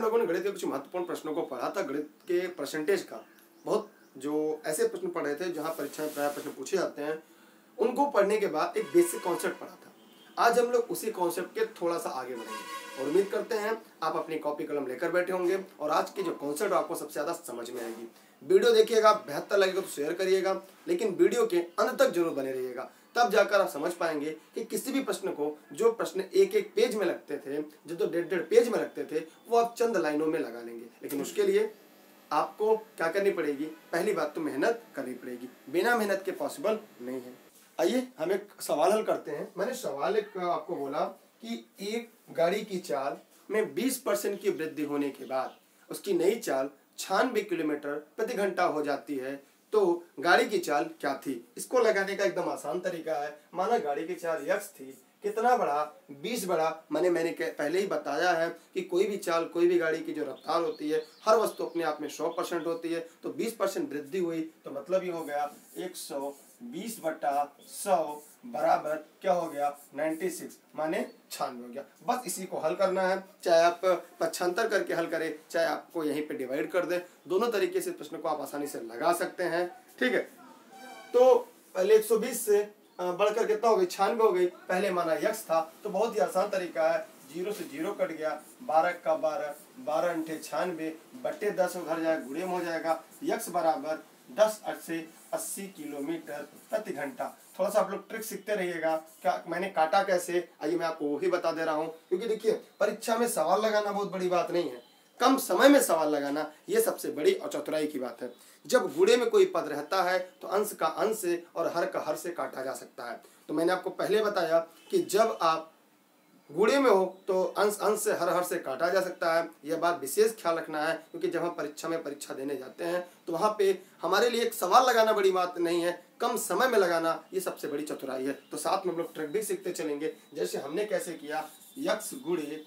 हम लोगों ने गणित के कुछ महत्वपूर्ण प्रश्नों को पढ़ा था। गणित के परसेंटेज का बहुत जो ऐसे प्रश्न पढ़े थे जहाँ परीक्षा में प्राय प्रश्न पूछे जाते हैं, उनको पढ़ने के बाद एक बेसिक कॉन्सेप्ट पढ़ा था। आज हम लोग उसी कॉन्सेप्ट के थोड़ा सा आगे बढ़ेंगे और उम्मीद करते हैं आप अपनी कॉपी कलम लेकर बैठे होंगे और आज की जो कॉन्सेप्ट आपको सबसे ज़्यादा समझ में आएगी। वीडियो देखिएगा, बेहतर लगेगा तो शेयर करिएगा, लेकिन वीडियो के अंत तक जरूर बने रहिएगा, तब जाकर आप समझ पाएंगे कि किसी भी प्रश्न को, जो प्रश्न एक एक पेज में लगते थे, जो डेढ़ डेढ़ पेज में लगते थे, वो आप चंद लाइनों में लगा लेंगे। लेकिन उसके लिए आपको क्या करनी पड़ेगी? पहली बात तो मेहनत करनी पड़ेगी, बिना मेहनत के पॉसिबल नहीं है। आइए हम एक सवाल हल करते हैं। मैंने सवाल एक आपको बोला कि एक गाड़ी की चाल में 20% की वृद्धि होने के बाद उसकी नई चाल 96 किलोमीटर प्रति घंटा हो जाती है, तो गाड़ी की चाल क्या थी? इसको लगाने का एकदम आसान तरीका है। माना गाड़ी की चाल x थी, कितना बड़ा? 20 बड़ा। मैंने पहले ही बताया है कि कोई भी चाल, कोई भी गाड़ी की जो रफ्तार होती है, हर वस्तु अपने आप में 100% होती है। तो 20% वृद्धि हुई तो मतलब ये हो गया 120/100 बराबर क्या हो गया? 96 माने 96 हो गया। बस इसी को हल करना है, चाहे आप पक्षांतर करके हल करें, चाहे आपको यहीं पे डिवाइड कर दें, दोनों तरीके से प्रश्न को आप आसानी से लगा सकते हैं। ठीक है, तो पहले 120 से बढ़कर कितना हो गई? 96 हो गई। पहले माना x था, तो बहुत ही आसान तरीका है, 0 से 0 कट गया, 12 का 12, 12 × 96 बटे 10 उधर जाएगा, गुणे में हो जाएगा। x बराबर 10 से 80 किलोमीटर प्रति घंटा। थोड़ा सा आप लोग ट्रिक सीखते रहिएगा। क्या मैंने काटा कैसे, आइए मैं आपको वही बता दे रहा हूँ, क्योंकि देखिए परीक्षा में सवाल लगाना बहुत बड़ी बात नहीं है, कम समय में सवाल लगाना ये सबसे बड़ी और चतुराई की बात है। जब गुणे में कोई पद रहता है तो अंश का अंश से और हर का हर से काटा जा सकता है। तो मैंने आपको पहले बताया कि जब आप गुणे में हो तो अंश अंश से हर से काटा जा सकता है। यह बात विशेष ख्याल रखना है, क्योंकि जब हम परीक्षा देने जाते हैं तो वहाँ पे हमारे लिए एक सवाल लगाना बड़ी बात नहीं है, कम समय में लगाना ये सबसे बड़ी चतुराई है। तो साथ में हम लोग ट्रिक भी सीखते चलेंगे। जैसे हमने कैसे किया, x गुणे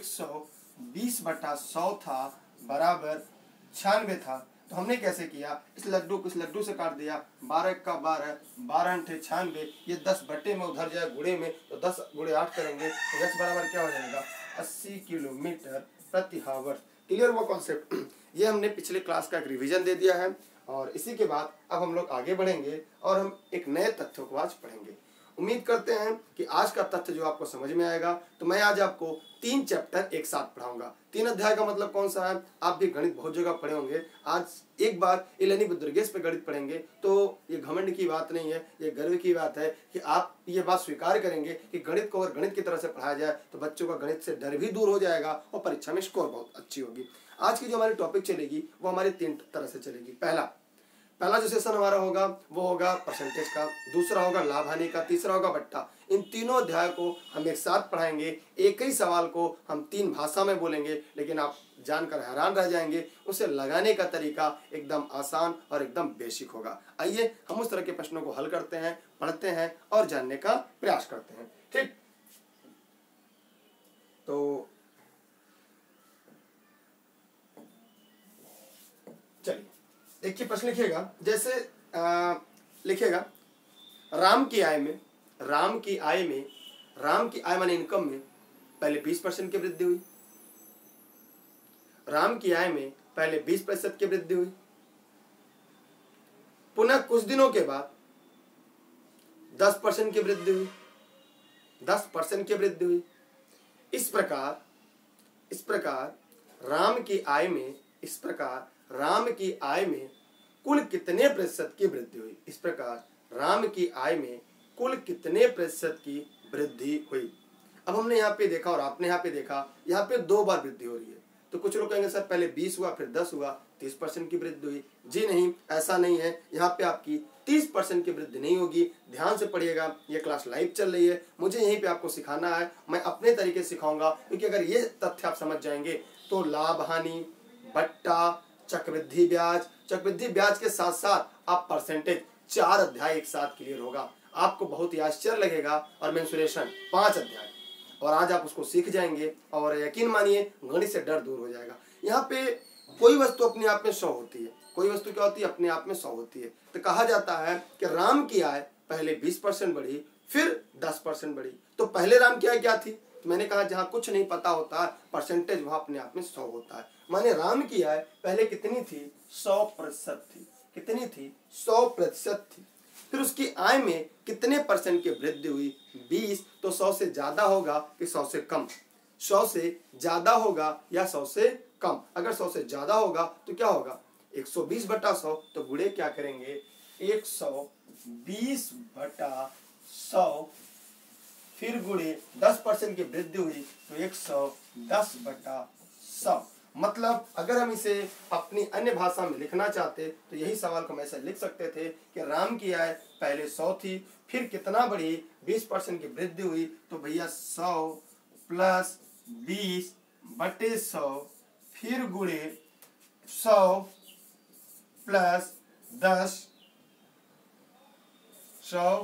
120/100 था बराबर 96 था, तो हमने कैसे किया? इस लड्डू को इस लड्डू से काट दिया, 12 का 12, 12 × 96, ये 10 बटे में उधर जाए गुणे में, तो 10 × 8 करेंगे तो x बराबर क्या हो जाएगा? 80 किलोमीटर प्रति आवर। क्लियर हुआ कॉन्सेप्ट? ये हमने पिछले क्लास का एक रिवीजन दे दिया है और इसी के बाद अब हम लोग आगे बढ़ेंगे और हम एक नए तथ्यों को आज पढ़ेंगे। उम्मीद करते हैं कि आज का तथ्य जो आपको समझ में आएगा। तो मैं आज आपको 3 चैप्टर एक साथ पढ़ाऊंगा। 3 अध्याय का मतलब कौन सा है? आप भी गणित बहुत जगह पढ़े होंगे, आज एक बार इलेनी बुद्रुगेस पे गणित पढ़ेंगे। तो ये घमंड की बात नहीं है, ये गर्व की बात है कि आप ये बात स्वीकार करेंगे कि गणित को अगर गणित की तरह से पढ़ाया जाए तो बच्चों का गणित से डर भी दूर हो जाएगा और परीक्षा में स्कोर बहुत अच्छी होगी। आज की जो हमारी टॉपिक चलेगी वो हमारी 3 तरह से चलेगी। पहला जो सेशन हमारा होगा वो होगा परसेंटेज का, दूसरा होगा लाभ हानि का, तीसरा होगा बट्टा। इन तीनों अध्याय को हम एक साथ पढ़ाएंगे। एक ही सवाल को हम 3 भाषा में बोलेंगे, लेकिन आप जानकर हैरान रह जाएंगे, उसे लगाने का तरीका एकदम आसान और एकदम बेसिक होगा। आइए हम उस तरह के प्रश्नों को हल करते हैं, पढ़ते हैं और जानने का प्रयास करते हैं। ठीक, तो चलिए देखिए प्रश्न लिखिएगा। जैसे लिखिएगा, राम की आय माने इनकम में पहले 20% की वृद्धि हुई। राम की आय में पहले 20% की वृद्धि हुई, पुनः कुछ दिनों के बाद 10% की वृद्धि हुई, 10% की वृद्धि हुई। इस प्रकार राम की आय में कुल कितने प्रतिशत की वृद्धि हुई? इस प्रकार राम की आय में कुल कितने प्रतिशत की वृद्धि हुई? अब हमने यहाँ पे देखा और आपने यहाँ पे देखा, यहाँ पे 2 बार वृद्धि हो रही है। तो कुछ लोग कहेंगे सर पहले 20 हुआ फिर 10 हुआ, 30% की वृद्धि हुई। जी नहीं, ऐसा नहीं है। यहाँ पे आपकी 30% की वृद्धि नहीं होगी। ध्यान से पढ़िएगा, ये क्लास लाइव चल रही है, मुझे यहीं पे आपको सिखाना है, मैं अपने तरीके से सिखाऊंगा। क्योंकि अगर ये तथ्य आप समझ जाएंगे तो लाभ हानि, बट्टा, चक्रवृद्धि ब्याज के साथ साथ आप परसेंटेज 4 अध्याय एक साथ क्लियर होगा। आपको बहुत ही आश्चर्य लगेगा। और मेंसुरेशन 5 अध्याय, और आज आप उसको सीख जाएंगे और यकीन मानिए गणित से डर दूर हो जाएगा। यहाँ पे कोई वस्तु अपने आप में 100 होती है, कोई वस्तु क्या होती है? अपने आप में 100 होती है। तो कहा जाता है कि राम की आय पहले 20% बढ़ी फिर 10% बढ़ी। तो पहले राम की आय क्या थी? मैंने कहा जहाँ कुछ नहीं पता होता है परसेंटेज वहां अपने आप में 100 होता है। मैंने राम की आय पहले कितनी थी 100% थी, कितनी थी 100% थी। फिर उसकी आय में कितने परसेंट की वृद्धि हुई 20, तो 100 से ज्यादा होगा कि 100 से कम, 100 से ज्यादा होगा या 100 से कम। अगर 100 से ज्यादा होगा तो क्या होगा 120/100, तो गुणे क्या करेंगे 120/100, फिर गुणे 10% की वृद्धि हुई तो 110/100। मतलब अगर हम इसे अपनी अन्य भाषा में लिखना चाहते तो यही सवाल को हम ऐसे लिख सकते थे कि राम की आय पहले 100 थी, फिर कितना बढ़ी 20% की वृद्धि हुई, तो भैया 100 + 20/100, फिर गुणे 100 + 10, 100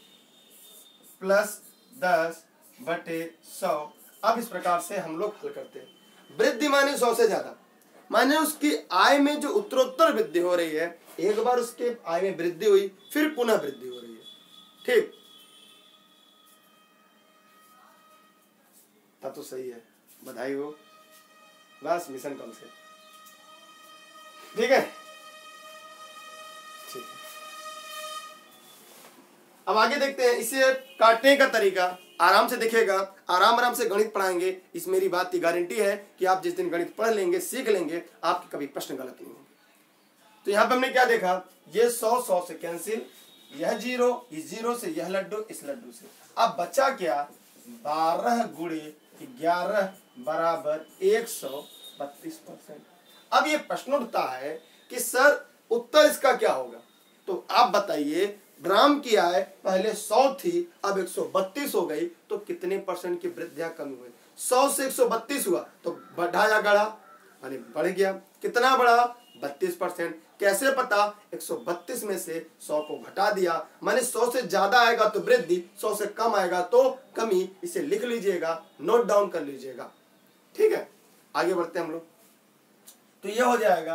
+ 10/100। अब इस प्रकार से हम लोग हल करते हैं। वृद्धि माने 100 से ज्यादा, माने उसकी आय में जो उत्तरोत्तर वृद्धि हो रही है, एक बार उसके आय में वृद्धि हुई फिर पुनः वृद्धि हो रही है, ठीक, तब तो सही है, बधाई हो, बस मिशन कम से, ठीक है, ठीक है। अब आगे देखते हैं, इसे काटने का तरीका आराम से दिखेगा, आराम से गणित पढ़ाएंगे। इस मेरी बात की गारंटी है कि आप जिस दिन गणित पढ़ लेंगे, सीख लेंगे, आपके कभी प्रश्न गलत नहीं होंगे। तो यहाँ पे हमने क्या देखा, ये 100 से कैंसिल, यह 0, इस 0 से यह लड्डू, इस लड्डू से। अब बचा क्या 12 × 11 = 132%। अब ये प्रश्न उठता है कि सर उत्तर इसका क्या होगा, तो आप बताइए राम की आय पहले 100 थी, अब 132 हो गई, तो कितने परसेंट की वृद्धि कमी हुई। 100 से 132 हुआ तो बढ़ा या गढ़ा, माने बढ़ गया, कितना बढ़ा 32%। कैसे पता, 132 में से 100 को घटा दिया, माने 100 से ज्यादा आएगा तो वृद्धि, 100 से कम आएगा तो कमी। इसे लिख लीजिएगा, नोट डाउन कर लीजिएगा, ठीक है। आगे बढ़ते हैं हम लोग, तो यह हो जाएगा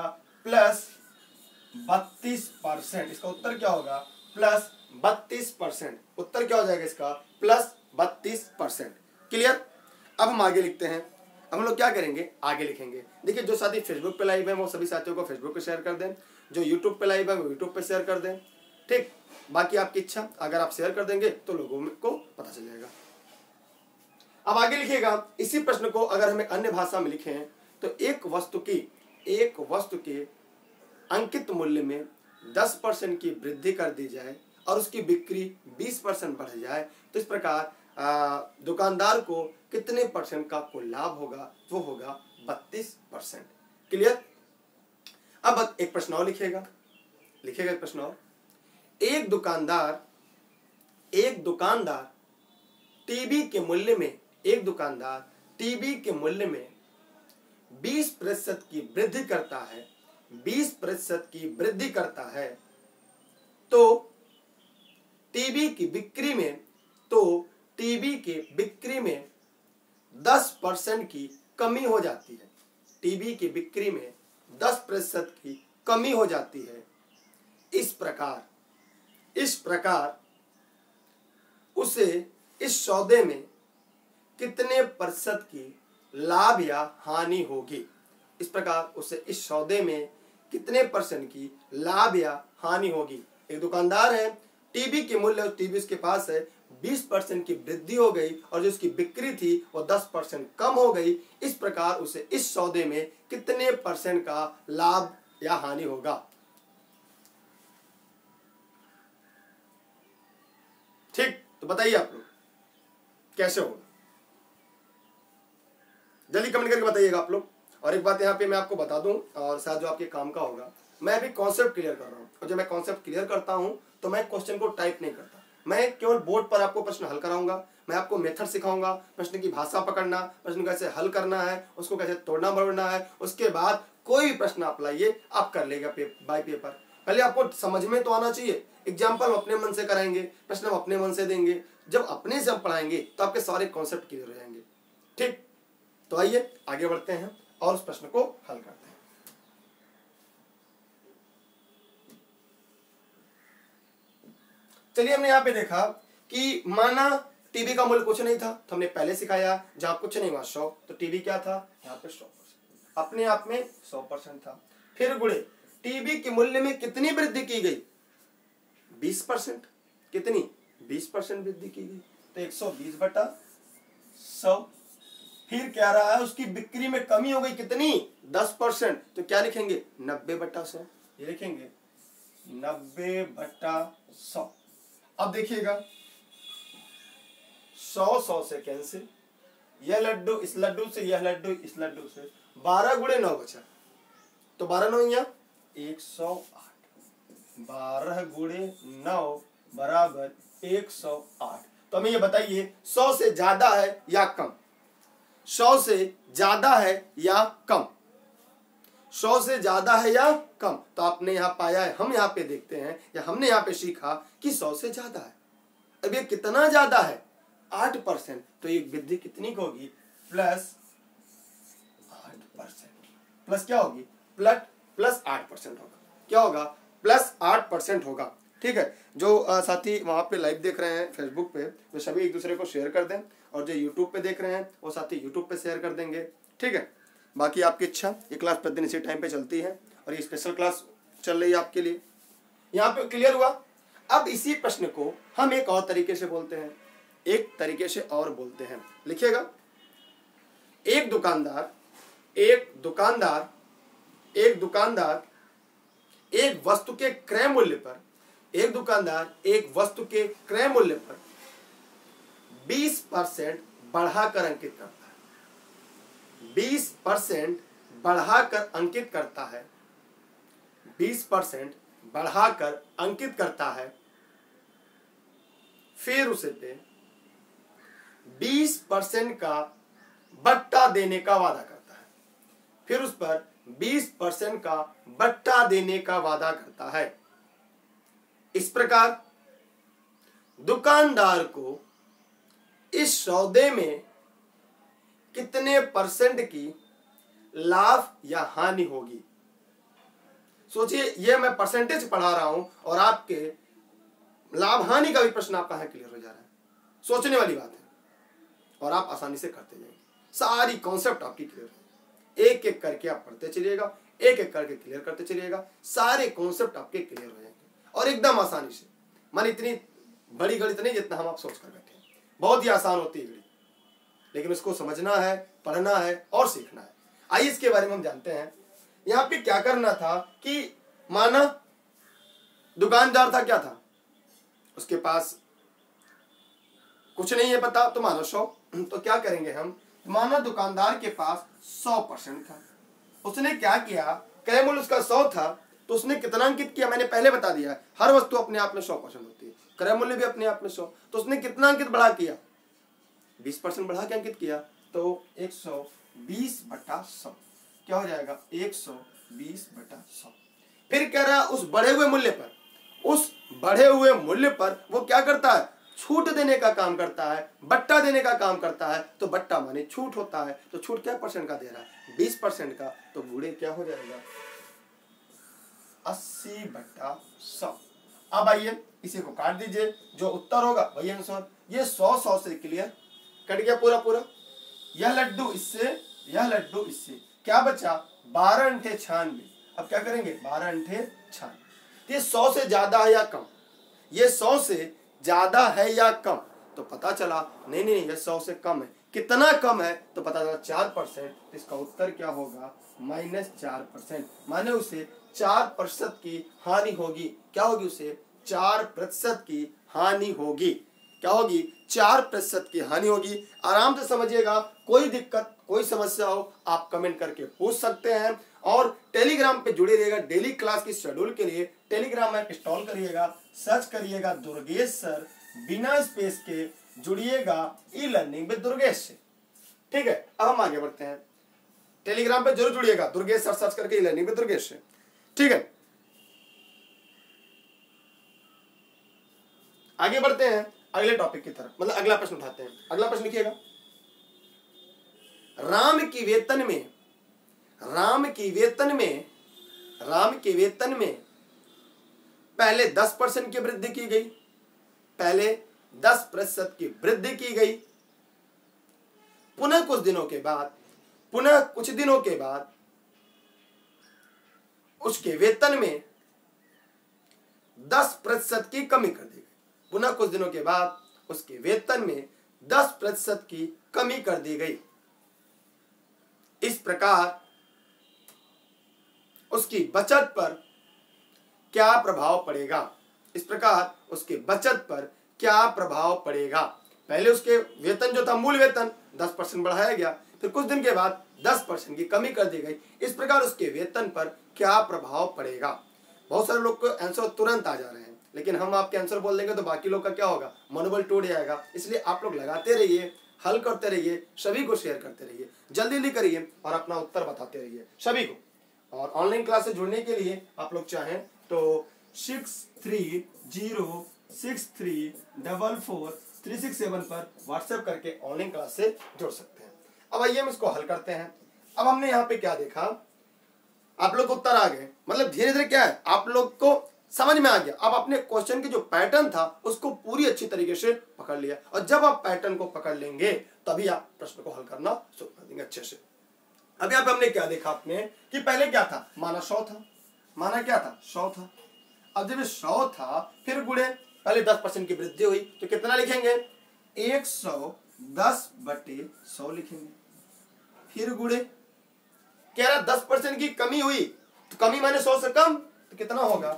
+32%। इसका उत्तर क्या होगा +32%। उत्तर क्या हो जाएगा इसका +32%। क्लियर। अब हम आगे लिखते हैं। अब हम लोग क्या करेंगे, आगे लिखेंगे। देखिए जो साथी फेसबुक पे लाइव है वो सभी साथियों को फेसबुक पे शेयर कर दें, जो यूट्यूब पे लाइव है वो यूट्यूब पे शेयर कर दें, ठीक। बाकी आपकी इच्छा, अगर आप शेयर कर देंगे तो लोगों को पता चल जाएगा। अब आगे लिखिएगा, इसी प्रश्न को अगर हमें अन्य भाषा में लिखें तो एक वस्तु के अंकित मूल्य में 10% की वृद्धि कर दी जाए और उसकी बिक्री 20% बढ़ जाए, तो इस प्रकार दुकानदार को कितने परसेंट का कुल लाभ होगा, वो होगा 32%। क्लियर। अब एक प्रश्न और लिखिएगा एक प्रश्न और, एक दुकानदार टीवी के मूल्य में 20% की वृद्धि करता है, 20% की वृद्धि करता है, तो टीवी की बिक्री में 10% की कमी हो जाती है। टीवी की बिक्री में 10% की कमी हो जाती है। इस प्रकार उसे इस सौदे में कितने प्रतिशत की लाभ या हानि होगी। इस प्रकार उसे इस सौदे में कितने परसेंट की लाभ या हानि होगी। एक दुकानदार है, टीवी के मूल्य, टीवी उसके पास है, 20% की वृद्धि हो गई और जो उसकी बिक्री थी वो 10% कम हो गई। इस प्रकार उसे इस सौदे में कितने परसेंट का लाभ या हानि होगा। ठीक, तो बताइए आप लोग कैसे होगा, जल्दी कमेंट करके बताइएगा आप लोग। और एक बात यहाँ पे मैं आपको बता दूं, और शायद जो आपके काम का होगा, मैं अभी कॉन्सेप्ट क्लियर कर रहा हूँ, और जब मैं कॉन्सेप्ट क्लियर करता हूँ तो मैं क्वेश्चन को टाइप नहीं करता, मैं केवल बोर्ड पर आपको प्रश्न हल कराऊंगा। मैं आपको मेथड सिखाऊंगा, प्रश्न की भाषा पकड़ना, प्रश्न कैसे हल करना है, उसको कैसे तोड़ना मरोड़ना है। उसके बाद कोई भी प्रश्न आप लाइए, आप कर लेगा बाय पेपर। पहले आपको समझ में तो आना चाहिए। एग्जाम्पल हम अपने मन से कराएंगे, प्रश्न हम अपने मन से देंगे। जब अपने से हम पढ़ाएंगे तो आपके सारे कॉन्सेप्ट क्लियर हो जाएंगे। ठीक, तो आइए आगे बढ़ते हैं और उस प्रश्न को हल करते हैं। चलिए, हमने यहाँ पे देखा कि माना टीवी का मूल्य कुछ नहीं था, तो हमने पहले सिखाया जहां कुछ नहीं वहां 100, तो टीवी क्या था यहाँ पे 100%, अपने आप में 100% था। फिर गुणे टीवी के मूल्य में कितनी वृद्धि की गई, 20%, कितनी 20% वृद्धि की गई, तो 120/100। फिर क्या रहा है, उसकी बिक्री में कमी हो गई कितनी, 10%, तो क्या लिखेंगे 90/100, ये लिखेंगे 90/100। अब देखिएगा 100 से कैंसिल, यह लड्डू इस लड्डू से, यह लड्डू इस लड्डू से, 12 गुणे 9 बचा, तो 12 9 108, 12 गुणे 9 बराबर 108। तो हमें ये बताइए 100 से ज्यादा है या कम, 100 से ज्यादा है या कम, 100 से ज्यादा है या कम। तो आपने यहाँ पाया है, हम यहाँ पे देखते हैं या हमने यहाँ पे सीखा कि 100 से ज्यादा है। अब ये कितना ज्यादा है, 8%, तो ये वृद्धि कितनी होगी, +8%, प्लस क्या होगी, प्लस 8% होगा, क्या होगा, +8% होगा। ठीक है, जो साथी वहां पे लाइव देख रहे हैं फेसबुक पे, वो सभी एक दूसरे को शेयर कर दें, और जो यूट्यूब पे देख रहे हैं वो साथी यूट्यूब पे शेयर कर देंगे। ठीक है, बाकी आपकी इच्छा, ये क्लास प्रतिदिन इसी टाइम पे चलती है और ये स्पेशल क्लास चल रही है आपके लिए। यहाँ पे क्लियर हुआ। अब इसी प्रश्न को हम एक और तरीके से बोलते हैं, एक तरीके से और बोलते हैं, लिखिएगा। एक दुकानदार एक वस्तु के क्रय मूल्य पर, एक दुकानदार एक वस्तु के क्रय मूल्य पर 20% बढ़ाकर अंकित करता है, 20% बढ़ाकर अंकित करता है, 20% बढ़ाकर अंकित करता है। फिर उसे पे 20% का बट्टा देने का वादा करता है, फिर उस पर 20% का बट्टा देने का वादा करता है। इस प्रकार दुकानदार को इस सौदे में कितने % की लाभ या हानि होगी। सोचिए, यह मैं परसेंटेज पढ़ा रहा हूं और आपके लाभ हानि का भी प्रश्न आपका है क्लियर हो जा रहा है। सोचने वाली बात है और आप आसानी से करते जाएंगे, सारी कॉन्सेप्ट आपकी क्लियर है। एक एक करके आप पढ़ते चलिएगा, एक एक करके क्लियर करते चलिएगा, सारे कॉन्सेप्ट आपके क्लियर हो जाएंगे और एकदम आसानी से। मान इतनी बड़ी गणित नहीं जितना हम आप सोच कर बैठे हैं, बहुत ही आसान होती है गणित, लेकिन उसको समझना है, पढ़ना है और सीखना है। आइए इसके बारे में हम जानते हैं। यहाँ पे क्या करना था कि माना दुकानदार था, क्या था, उसके पास कुछ नहीं है पता, तो मानो 100, तो क्या करेंगे हम, माना दुकानदार के पास 100% था, उसने क्या किया, क्रय मूल्य उसका 100 था, तो उसने कितना अंकित किया, मैंने पहले बता दिया, हर वस्तु अपने आप में 100% होती है, क्रय मूल्य भी अपने आप में 100, तो उसने कितना अंकित बढ़ा किया, 20% बढ़ा के अंकित किया, तो 120/100 क्या हो जाएगा, 120/100। फिर कह रहा उस बढ़े हुए मूल्य पर, उस बढ़े हुए मूल्य पर वो क्या करता है, छूट देने का काम करता है, बट्टा देने का काम करता है। तो बट्टा माने छूट होता है, तो छूट क्या % का दे रहा है, 20% का, तो गुणे क्या हो जाएगा, 80/100। अब आइए इसी को काट दीजिए, जो उत्तर होगा वही आंसर। ये 100 से क्लियर कट गया पूरा पूरा, यह लड्डू इससे, यह लड्डू इससे, क्या बचा, 12 × 96। अब क्या करेंगे, 12 × 96। ये 100 से ज्यादा है या कम, ये 100 से ज्यादा है या कम, तो पता चला नहीं नहीं ये 100 से कम है। कितना कम है, तो पता चला 4%, तो इसका उत्तर क्या होगा, -4%, माने उसे 4% की हानि होगी। क्या होगी, उसे 4% की हानि होगी। क्या होगी, 4% की हानि होगी। आराम से समझिएगा, कोई दिक्कत कोई समस्या हो आप कमेंट करके पूछ सकते हैं। और टेलीग्राम पे जुड़े रहिएगा, डेली क्लास की शेड्यूल के लिए टेलीग्राम ऐप इंस्टॉल करिएगा, सर्च करिएगा दुर्गेश सर, बिना स्पेस के जुड़िएगा ई लर्निंग विद दुर्गेश से। ठीक है, अब हम आगे बढ़ते हैं। टेलीग्राम पे जरूर जुड़िएगा, दुर्गेश सर सर्च करके ई लर्निंग विद दुर्गेश से। ठीक है, आगे बढ़ते हैं अगले टॉपिक की तरफ, मतलब अगला प्रश्न उठाते हैं। अगला प्रश्न लिखिएगा, राम की वेतन में पहले 10% की वृद्धि की गई, पहले 10% की वृद्धि की गई। पुनः कुछ दिनों के बाद उसके वेतन में 10% की कमी कर दी गई। पुनः कुछ दिनों के बाद उसके वेतन में 10% की कमी कर दी गई। इस प्रकार उसकी बचत पर क्या प्रभाव पड़ेगा? इस प्रकार उसके बचत पर क्या प्रभाव पड़ेगा? पहले उसके वेतन जो था, मूल वेतन 10% बढ़ाया गया, फिर कुछ दिन के बाद 10% की कमी कर दी गई। इस प्रकार उसके वेतन पर क्या प्रभाव पड़ेगा? बहुत सारे लोग को आंसर तुरंत आ जा रहे हैं, लेकिन हम आपके आंसर बोल देंगे तो बाकी लोग का क्या होगा, मनोबल टूट जाएगा। इसलिए आप लोग लगाते रहिए, हल करते रहिए, सभी को शेयर करते रहिए, जल्दी जल्दी करिए और अपना उत्तर बताते रहिए सभी को। और ऑनलाइन क्लास से जुड़ने के लिए आप लोग चाहें तो 6306344367 पर व्हाट्सएप करके ऑनलाइन क्लास से जुड़ सकते हैं। अब आइए हम इसको हल करते हैं। अब हमने यहाँ पे क्या देखा, आप लोग उत्तर आ गए, मतलब धीरे धीरे क्या है, आप लोग को समझ में आ गया। अब अपने क्वेश्चन की जो पैटर्न था उसको पूरी अच्छी तरीके से पकड़ लिया, और जब आप पैटर्न को पकड़ लेंगे तभी आप प्रश्न को हल करना शुरू कर देंगे अच्छे से। अब यहाँ पे हमने क्या देखा आपने कि पहले क्या था, माना 100 था, माना क्या था 100 था। अब जब 100 था फिर गुणे, पहले 10% की वृद्धि हुई तो कितना लिखेंगे, 110/100 लिखेंगे। फिर गुणे, कह रहा 10% की कमी हुई तो कमी माने 100 से कम, तो कितना होगा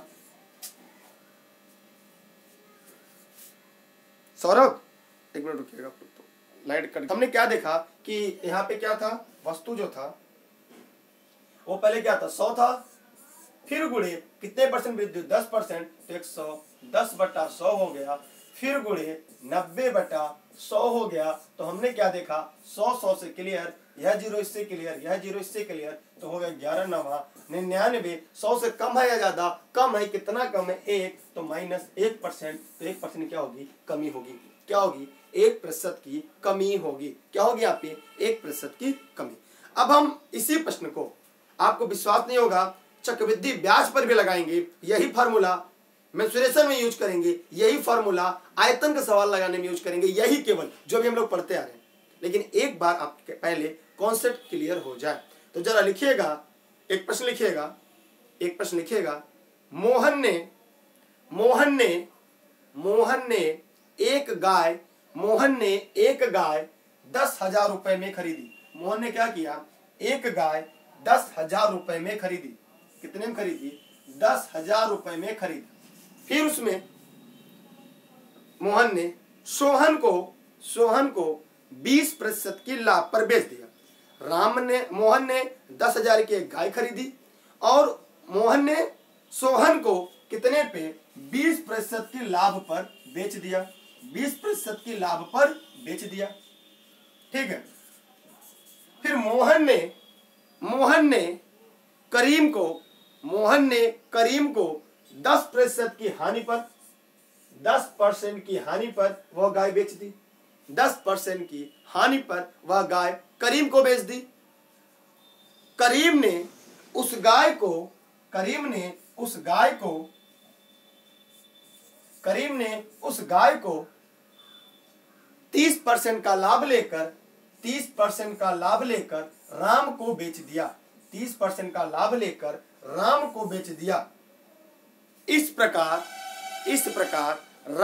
सौरभ, एक मिनट रुकिएगा, तो लाइट कट। हमने क्या देखा कि यहाँ पे क्या था, वस्तु जो था वो पहले क्या था 100 था, फिर गुणे कितने परसेंट वृद्धि, 10%, तो 110/100 हो गया। फिर गुणे 90/100 हो गया। तो हमने क्या देखा, 100 से क्लियर, यह 0 इससे क्लियर, यह 0 इससे क्लियर, तो हो गया 11 9 99। 100 से कम है या ज्यादा, कम है, कितना कम है 1, तो -1%, तो 1% क्या होगी, कमी होगी। क्या होगी, 1% की कमी होगी। क्या होगी आपकी, 1% की कमी। अब हम इसी प्रश्न को, आपको विश्वास नहीं होगा, चक्रवृद्धि ब्याज पर भी लगाएंगे, यही फार्मूला मेंसुरेशन में यूज करेंगे, यही फार्मूला आयतन का सवाल लगाने में यूज करेंगे, यही केवल जो भी हम लोग पढ़ते आ रहे हैं। लेकिन एक बार आपके पहले कॉन्सेप्ट क्लियर हो जाए तो जरा लिखिएगा, एक प्रश्न लिखिएगा। मोहन ने एक गाय 10,000 रुपए में खरीदी। मोहन ने क्या किया, एक गाय 10,000 रुपए में खरीदी। कितने में खरीदी, 10,000 रुपए में खरीदी। फिर उसमें मोहन ने सोहन को 20% की लाभ पर बेच दिया। मोहन ने 10,000 की एक गाय खरीदी और मोहन ने सोहन को कितने पे, 20% की लाभ पर बेच दिया। 20% की लाभ पर बेच दिया, ठीक है। फिर मोहन ने करीम को 10% की हानि पर, 10% की हानि पर वह गाय बेच दी। 10% की हानि पर वह गाय करीम को बेच दी। करीम ने उस गाय को 30% का लाभ लेकर राम को बेच दिया। 30% का लाभ लेकर राम को बेच दिया। इस प्रकार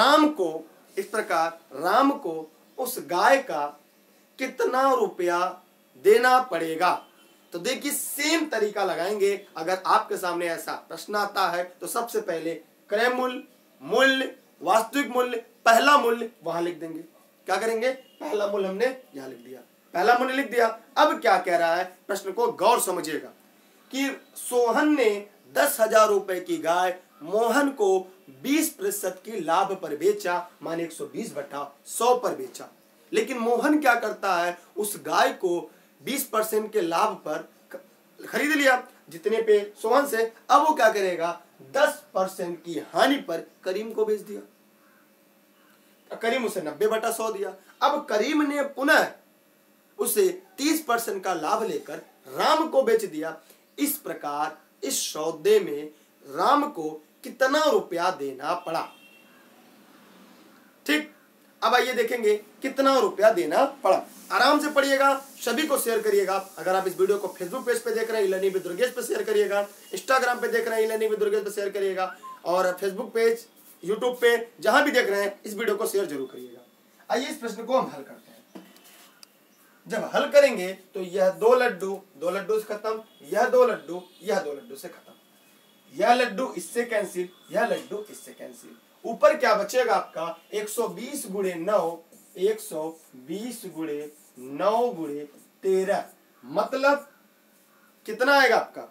राम को उस गाय का कितना रुपया देना पड़ेगा। तो देखिए सेम तरीका लगाएंगे। अगर आपके सामने ऐसा प्रश्न आता है तो सबसे पहले क्रय मूल्य, वास्तविक मूल्य, पहला मूल्य वहां लिख देंगे। क्या करेंगे, पहला मूल्य हमने यहां लिख दिया, पहला मूल्य लिख दिया। अब क्या कह रहा है, प्रश्न को गौर समझिएगा कि सोहन ने 10,000 रुपए की गाय मोहन को 20% की लाभ पर बेचा, माने 120/100 पर बेचा। लेकिन मोहन क्या करता है, उस गाय को 20% के लाभ पर खरीद लिया, जितने पे सोहन से। अब वो क्या करेगा, 10% की हानि पर करीम को बेच दिया। करीम उसे 90/100 दिया। अब करीम ने पुनः उसे 30% का लाभ लेकर राम को बेच दिया। इस प्रकार इस सौदे में राम को कितना रुपया देना पड़ा, ठीक। अब आइए देखेंगे कितना रुपया देना पड़ा। आराम से पढ़िएगा, सभी को शेयर करिएगा। अगर आप इस वीडियो को फेसबुक पेज पे देख रहे हैं ई-लर्निंग विद दुर्गेश पे शेयर करिएगा, इंस्टाग्राम पे देख रहे हैं ई-लर्निंग विद दुर्गेश पे शेयर करिएगा, और फेसबुक पेज, यूट्यूब पे जहां भी देख रहे हैं इस वीडियो को शेयर जरूर करिएगा। आइए इस प्रश्न को हम हल करते हैं। जब हल करेंगे तो यह दो लड्डू से खत्म, यह दो लड्डू से खत्म, यह लड्डू इससे कैंसिल, यह लड्डू इससे कैंसिल। ऊपर क्या बचेगा आपका 120 गुणे 9, 120 गुणे 9 गुणे 13, मतलब कितना आएगा आपका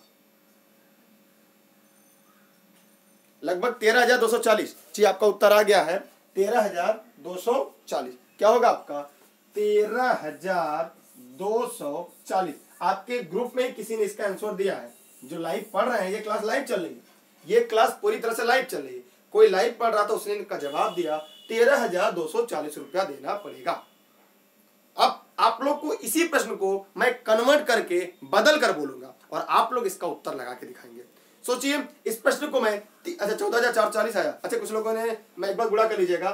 लगभग 13,240। जी आपका उत्तर आ गया है 13,240। क्या होगा आपका 13,240। आपके ग्रुप में किसी ने इसका आंसर दिया है, जो लाइव पढ़ रहे हैं, ये क्लास लाइव चल रही है, ये क्लास पूरी तरह से लाइव चल रही है। कोई लाइव पढ़ रहा था, उसने इनका जवाब दिया 13,240 रुपया देना पड़ेगा। अब आप लोग को इसी प्रश्न को मैं कन्वर्ट करके बदल कर बोलूंगा और आप लोग इसका उत्तर लगा के दिखाएंगे। सोचिए इस प्रश्न को मैं 14,440 आया। अच्छा कुछ लोगों ने, मैं एक बार गुणा कर लीजिएगा,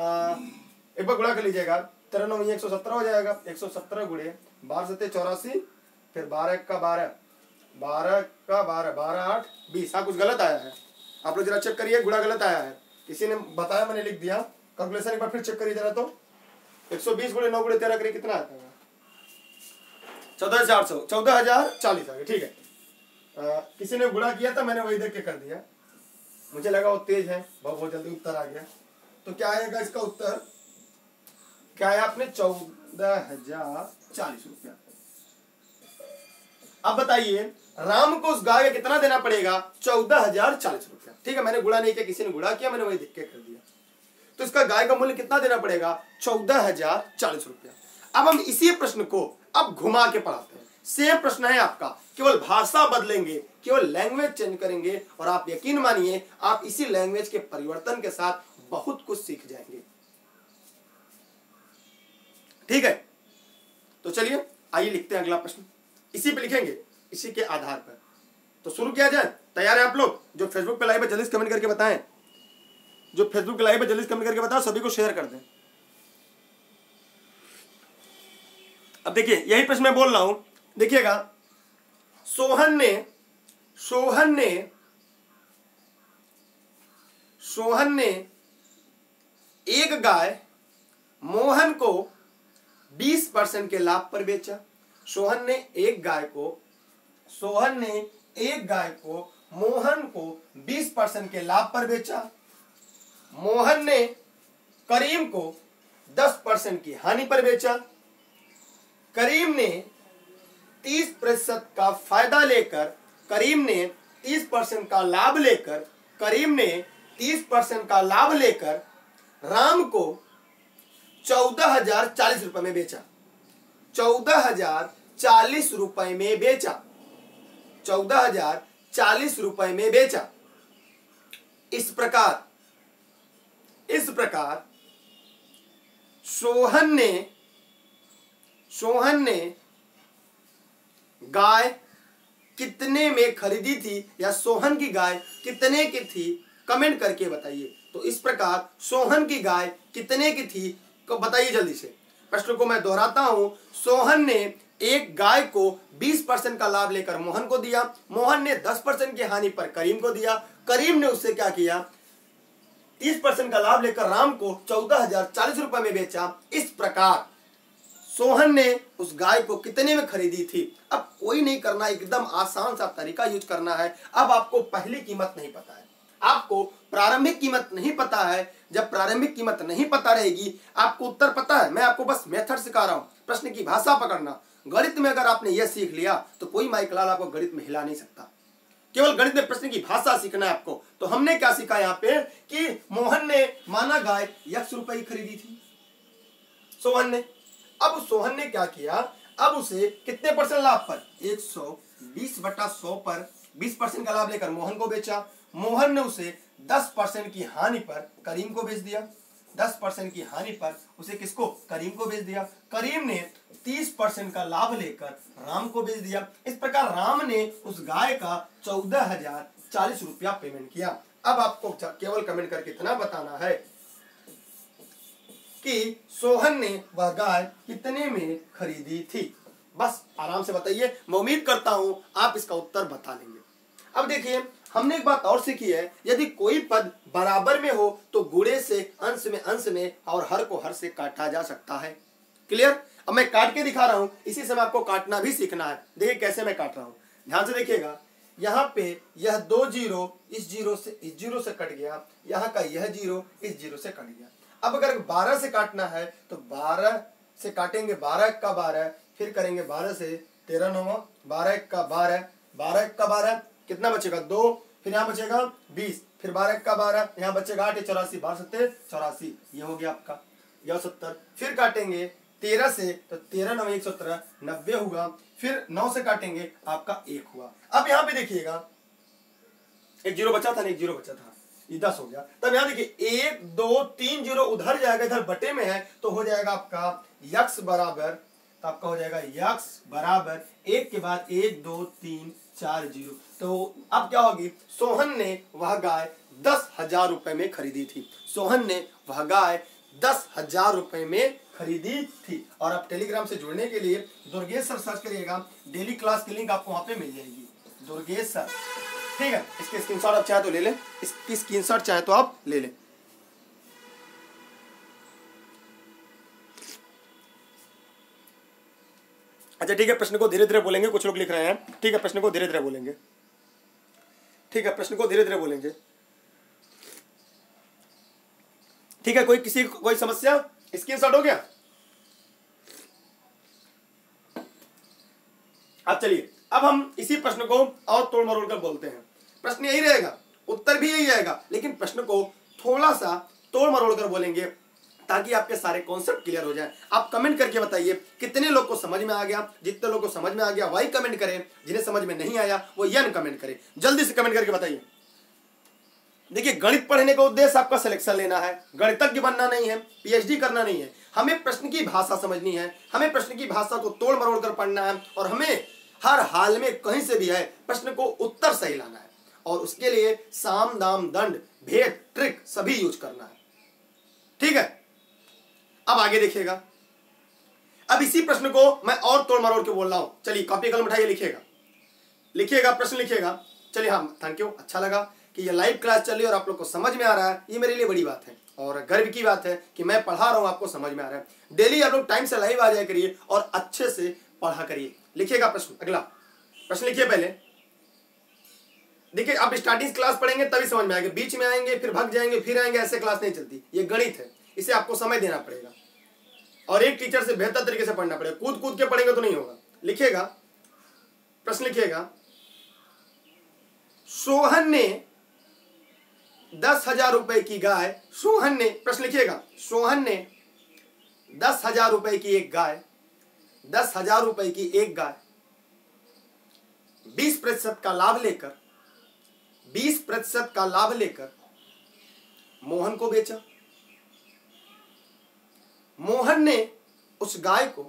13 117 हो जाएगा। 117 गुणे 12 7 84, फिर 12 1 का 12, 12 का 12, 12 8 20। हाँ कुछ गलत आया है, आप लोग जरा चेक करिए, गुणा गलत आया है। किसी ने बताया, मैंने लिख दिया। कैलकुलेशन एक बार फिर चेक करिए जरा। तो 120 गुणे 9 गुणे 13 करिए, कितना आता है 14,040 आ गया। ठीक है, किसी ने गुणा किया था, मैंने वही देख के कर दिया, मुझे लगा वो तेज है, बहुत जल्दी उत्तर आ गया। तो क्या आएगा इसका उत्तर, क्या है आपने 14,040 रुपया। अब बताइए राम को उस गाय का कितना देना पड़ेगा 14,040 रुपया। ठीक है, मैंने गुणा नहीं किया, किसी ने गुणा किया, मैंने वही देख के कर दिया। तो इसका गाय का मूल्य कितना देना पड़ेगा 14,040 रुपया। अब हम इसी प्रश्न को अब घुमा के पढ़ाते हैं। सेम प्रश्न है आपका, केवल भाषा बदलेंगे, केवल लैंग्वेज चेंज करेंगे, और आप यकीन मानिए आप इसी लैंग्वेज के परिवर्तन के साथ बहुत कुछ सीख जाएंगे। ठीक है, तो चलिए आइए लिखते हैं अगला प्रश्न। इसी पे लिखेंगे, इसी के आधार पर। तो शुरू किया जाए। तैयार है आप लोग? जो फेसबुक पे लाइव है जल्दी से कमेंट करके बताएं, जो फेसबुक पे लाइव है जल्दी से कमेंट करके बताओ, सभी को शेयर कर दें। अब देखिए यही प्रश्न मैं बोल रहा हूं, देखिएगा। सोहन ने एक गाय मोहन को 20% के लाभ पर बेचा। सोहन ने एक गाय को मोहन को 20% के लाभ पर बेचा। मोहन ने करीम को 10% की हानि पर बेचा। करीम ने 30% का फायदा लेकर, करीम ने 30% का लाभ लेकर राम को 14,040 रुपए में बेचा। 14,040 रुपए में बेचा। 14,040 रुपए में बेचा। इस प्रकार सोहन ने गाय कितने में खरीदी थी, या सोहन की गाय कितने की थी, कमेंट करके बताइए। तो इस प्रकार सोहन की गाय कितने की थी को बताइए जल्दी से। प्रश्न को मैं दोहराता हूं। सोहन ने एक गाय को 20% का लाभ लेकर मोहन को दिया। मोहन ने 10% की हानि पर करीम को दिया। करीम ने उससे क्या किया, 30% का लाभ लेकर राम को 14,040 रुपए में बेचा। इस प्रकार सोहन ने उस गाय को कितने में खरीदी थी। अब कोई नहीं करना, एकदम आसान सा तरीका यूज करना है। अब आपको पहली कीमत नहीं पता है, आपको प्रारंभिक कीमत नहीं पता है। जब प्रारंभिक कीमत नहीं पता रहेगी, आपको उत्तर पता है। मैं आपको बस मेथड सिखा रहा हूं, प्रश्न की भाषा पकड़ना। गणित में अगर आपने यह सीख लिया तो कोई माइकलाल आपको गणित में हिला नहीं सकता। केवल गणित में प्रश्न की भाषा सीखना है आपको। तो हमने क्या सीखा यहाँ पे कि मोहन ने माना गाय X रुपए की खरीदी थी सोहन ने। अब सोहन ने क्या किया, अब उसे कितने % लाभ पर, 120/100 पर 20% का लाभ लेकर मोहन को बेचा। मोहन ने उसे 10% की हानि पर करीम को बेच दिया। 10% की हानि पर उसे किसको, करीम को बेच दिया। करीम ने 30% का लाभ लेकर राम को बेच दिया। इस प्रकार राम ने उस गाय का 14,040 रुपया पेमेंट किया। अब आपको केवल कमेंट करके इतना बताना है कि सोहन ने वह गाय कितने में खरीदी थी। बस आराम से बताइए, मैं उम्मीद करता हूं आप इसका उत्तर बता लेंगे। अब देखिए, हमने एक बात और सीखी है, यदि कोई पद बराबर में हो तो गुणे से अंश में और हर को हर से काटा जा सकता है। क्लियर? अब मैं काट के दिखा रहा हूं, इसी समय आपको काटना भी सीखना है। देखिए कैसे मैं काट रहा हूं, ध्यान से देखिएगा। यहाँ पे यह 2 जीरो इस जीरो से कट गया, यहाँ का यह जीरो इस जीरो से कट गया। अब अगर 12 से काटना है तो 12 से काटेंगे, 12 का 12, फिर करेंगे 12 से 13 9, 12 का 12, 12 का 12 कितना बचेगा 2, फिर यहाँ बचेगा 20, फिर 12 का 12, यहाँ बचेगा 8 84, 12 7 84, ये हो गया आपका यह 70। फिर काटेंगे 13 से तो 13 9 117 90 हुआ, फिर 9 से काटेंगे आपका 1 हुआ। अब यहाँ पे देखिएगा एक जीरो बचा था ना, एक जीरो बचा था, ये 10 हो गया। तब यहाँ देखिए 1 2 3 जीरो उधर जाएगा, इधर बटे में है तो हो जाएगा आपका यक्स बराबर, तो आपका हो जाएगा यक्स बराबर 1 के बाद 1 2 3 4 जीरो। तो अब क्या होगी, सोहन ने वह गाय 10,000 रुपए में खरीदी थी। सोहन ने वह गाय 10,000 रुपए में खरीदी थी। और आप टेलीग्राम से जुड़ने के लिए दुर्गेश सर सर्च करिएगा, डेली क्लास की लिंक आपको वहां पे मिल जाएगी, दुर्गेश सर। ठीक है, इसके स्क्रीनशॉट आप चाहे तो ले लें, इसकी स्क्रीनशॉट चाहे तो आप ले लें। अच्छा ठीक है, प्रश्न को धीरे धीरे बोलेंगे, कुछ लोग लिख रहे हैं। ठीक है, प्रश्न को धीरे धीरे बोलेंगे। ठीक है, प्रश्न को धीरे धीरे बोलेंगे। ठीक है, कोई समस्या? स्क्रीनशॉट हो गया? अब चलिए, अब हम इसी प्रश्न को और तोड़ मरोड़ कर बोलते हैं। प्रश्न यही रहेगा, उत्तर भी यही आएगा, लेकिन प्रश्न को थोड़ा सा तोड़ मरोड़ कर बोलेंगे ताकि आपके सारे कॉन्सेप्ट क्लियर हो जाए। आप कमेंट करके बताइए कितने लोग को समझ में आ गया। जितने लोग को समझ में आ गया वही कमेंट करें, जिन्हें समझ में नहीं आया वो यन कमेंट करें। जल्दी से कमेंट करके बताइए। देखिए, गणित पढ़ने का उद्देश्य आपका सिलेक्शन लेना है, गणितज्ञ बनना नहीं है, पीएचडी करना नहीं है। हमें प्रश्न की भाषा समझनी है, हमें प्रश्न की भाषा को तोड़ मरोड़ कर पढ़ना है, और हमें हर हाल में कहीं से भी है प्रश्न को उत्तर सही लाना है। और उसके लिए साम दाम दंड भेद ट्रिक सभी यूज करना है। ठीक है, अब आगे देखिएगा। अब इसी प्रश्न को मैं और तोड़ मरोड़ के बोल रहा हूं। चलिए कॉपी कलम उठाइए, लिखिएगा, प्रश्न लिखिएगा। चलिए, हाँ थैंक यू, अच्छा लगा कि ये लाइव क्लास चल रही है और आप लोग को समझ में आ रहा है, ये मेरे लिए बड़ी बात है और गर्व की बात है कि मैं पढ़ा रहा हूं, आपको समझ में आ रहा है। डेली आप लोग टाइम से लाइव आ जाया करिए और अच्छे से पढ़ा करिए। लिखिएगा प्रश्न, अगला प्रश्न लिखिए। पहले देखिए, आप स्टार्टिंग क्लास पढ़ेंगे तभी समझ में आएगा, बीच में आएंगे फिर भाग जाएंगे फिर आएंगे, ऐसे क्लास नहीं चलती। ये गणित है, इसे आपको समय देना पड़ेगा और एक टीचर से बेहतर तरीके से पढ़ना पड़ेगा। कूद कूद के पढ़ेंगे तो नहीं होगा। लिखिएगा, प्रश्न लिखिएगा। सोहन ने 10,000 रुपए की गाय, सोहन ने, प्रश्न लिखिएगा, सोहन ने 10,000 रुपए की एक गाय, 10,000 रुपए की एक गाय 20% का लाभ लेकर 20% का लाभ लेकर मोहन को बेचा। मोहन ने उस गाय को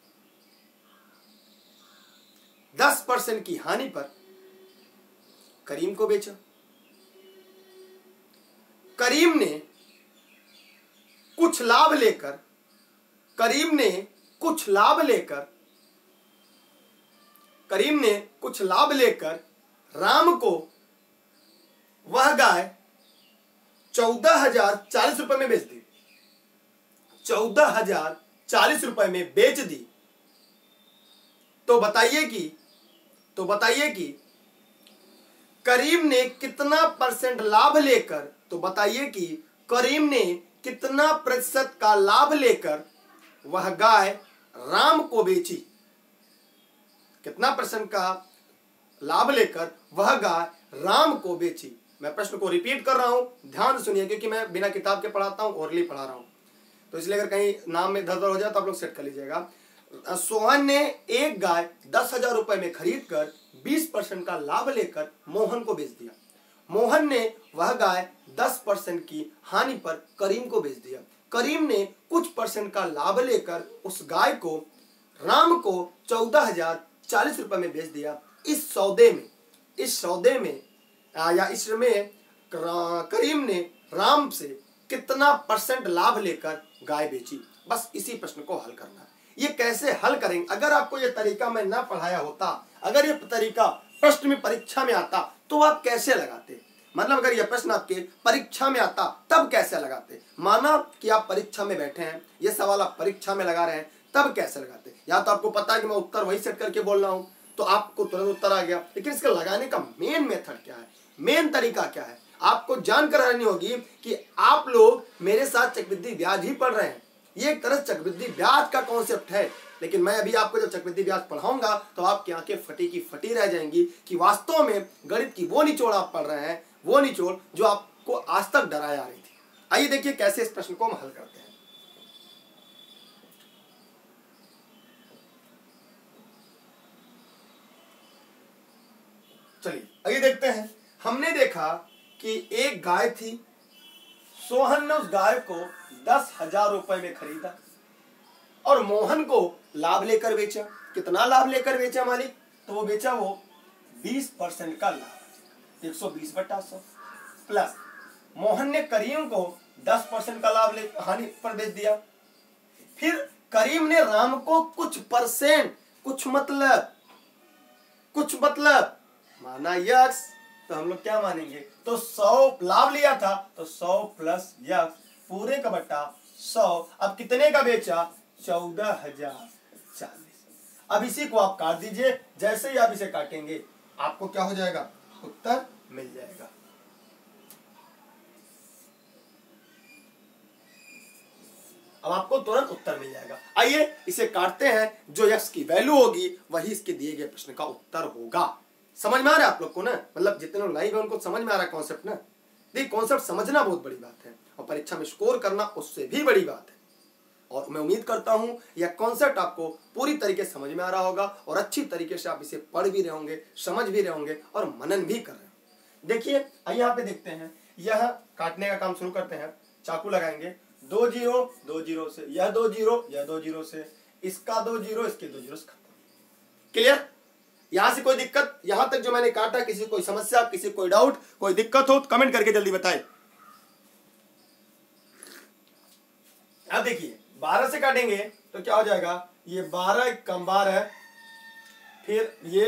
10% की हानि पर करीम को बेचा। करीम ने कुछ लाभ लेकर राम को वह गाय 14,040 रुपए में बेच दी। 14,040 रुपए में बेच दी। तो बताइए कि करीम ने कितना परसेंट लाभ लेकर, तो बताइए कि करीम ने कितना प्रतिशत का लाभ लेकर वह गाय राम को बेची। कितना परसेंट का लाभ लेकर वह गाय राम को बेची। मैं प्रश्न को रिपीट कर रहा हूं, ध्यान सुनिए, क्योंकि मैं बिना किताब के पढ़ाता हूं, ओरली पढ़ा रहा हूं, तो इसलिए अगर कहीं नाम में धर हो जाए तो आप लोग सेट कर लीजिएगा। सोहन ने एक गाय 10,000 रुपए में खरीद कर 20% का लाभ लेकर मोहन को बेच दिया। मोहन ने वह गाय 10% की हानि पर करीम को बेच दिया। करीम ने कुछ परसेंट का लाभ लेकर उस गाय को राम को 14,040 रुपए में बेच दिया। इस सौदे में करीम ने राम से कितना % लाभ लेकर गाय बेची। बस इसी प्रश्न को हल करना है। ये कैसे हल करेंगे? अगर आपको ये तरीका मैं ना पढ़ाया होता, अगर ये तरीका प्रश्न में परीक्षा में आता तो आप कैसे लगाते? मतलब अगर यह प्रश्न आपके परीक्षा में आता तब कैसे लगाते? माना कि आप परीक्षा में बैठे हैं, ये सवाल आप परीक्षा में लगा रहे हैं, तब कैसे लगाते? या तो आपको पता है कि मैं उत्तर वही सेट करके बोल रहा हूं तो आपको तुरंत उत्तर आ गया, लेकिन इसका लगाने का मेन मेथड क्या है, मेन तरीका क्या है, आपको जानकर रहनी होगी कि आप लोग मेरे साथ चक्रवृद्धि ब्याज ही पढ़ रहे हैं। ये एक तरह से चक्रवृद्धि ब्याज का कॉन्सेप्ट है, लेकिन मैं अभी आपको जब चक्रवृद्धि ब्याज पढ़ाऊंगा तो आपकी आंखें फटी की फटी रह जाएंगी कि वास्तव में गणित की वो निचोड़ आप पढ़ रहे हैं, वो निचोड़ जो आपको आज तक डराया आ रही थी। आइए देखिए कैसे इस प्रश्न को हम हल करते हैं। चलिए आइए देखते हैं। हमने देखा कि एक गाय थी, सोहन ने उस गाय को 10,000 रुपए में खरीदा और मोहन को लाभ लेकर बेचा। कितना लाभ लेकर बेचा मालिक? तो वो बेचा वो 20% का लाभ, 120/100 प्लस मोहन ने करीम को 10% का लाभ हानि पर बेच दिया। फिर करीम ने राम को कुछ % कुछ मतलब माना यक्स, तो हम लोग क्या मानेंगे? तो 100 लाभ लिया था तो 100 प्लस यक्स पूरे का बटा 100। अब कितने का बेचा? 14,040। अब इसी को आप काट दीजिए, जैसे ही आप इसे काटेंगे आपको क्या हो जाएगा? उत्तर मिल जाएगा। अब आपको तुरंत उत्तर मिल जाएगा। आइए इसे काटते हैं, जो यक्स की वैल्यू होगी वही इसके दिए गए प्रश्न का उत्तर होगा। समझ में आ रहा है आप लोग को ना? मतलब जितने लोग लाइव है उनको समझ में आ रहा है कॉन्सेप्ट ना? देखिए कॉन्सेप्ट समझना बहुत बड़ी बात है और परीक्षा में स्कोर करना उससे भी बड़ी बात है। और मैं उम्मीद करता हूं यह कॉन्सेप्ट आपको पूरी तरीके से समझ में आ रहा होगा और अच्छी तरीके से आप इसे पढ़ भी रहे होंगे, समझ भी रहे होंगे और मनन भी कर रहे होंगे। देखिए आइए यहाँ पे देखते हैं, यह काटने का काम शुरू करते हैं। चाकू लगाएंगे, 2 0 2 0 से, यह 2 0 यह 2 0 से, इसका 2 0 इसके 2 0 खत्म। क्लियर? यहां से कोई दिक्कत? यहां तक जो मैंने काटा, किसी कोई समस्या, किसी कोई डाउट, कोई दिक्कत हो तो कमेंट करके जल्दी बताएं। अब देखिए 12 से काटेंगे तो क्या हो जाएगा? ये 12 कम 12, फिर ये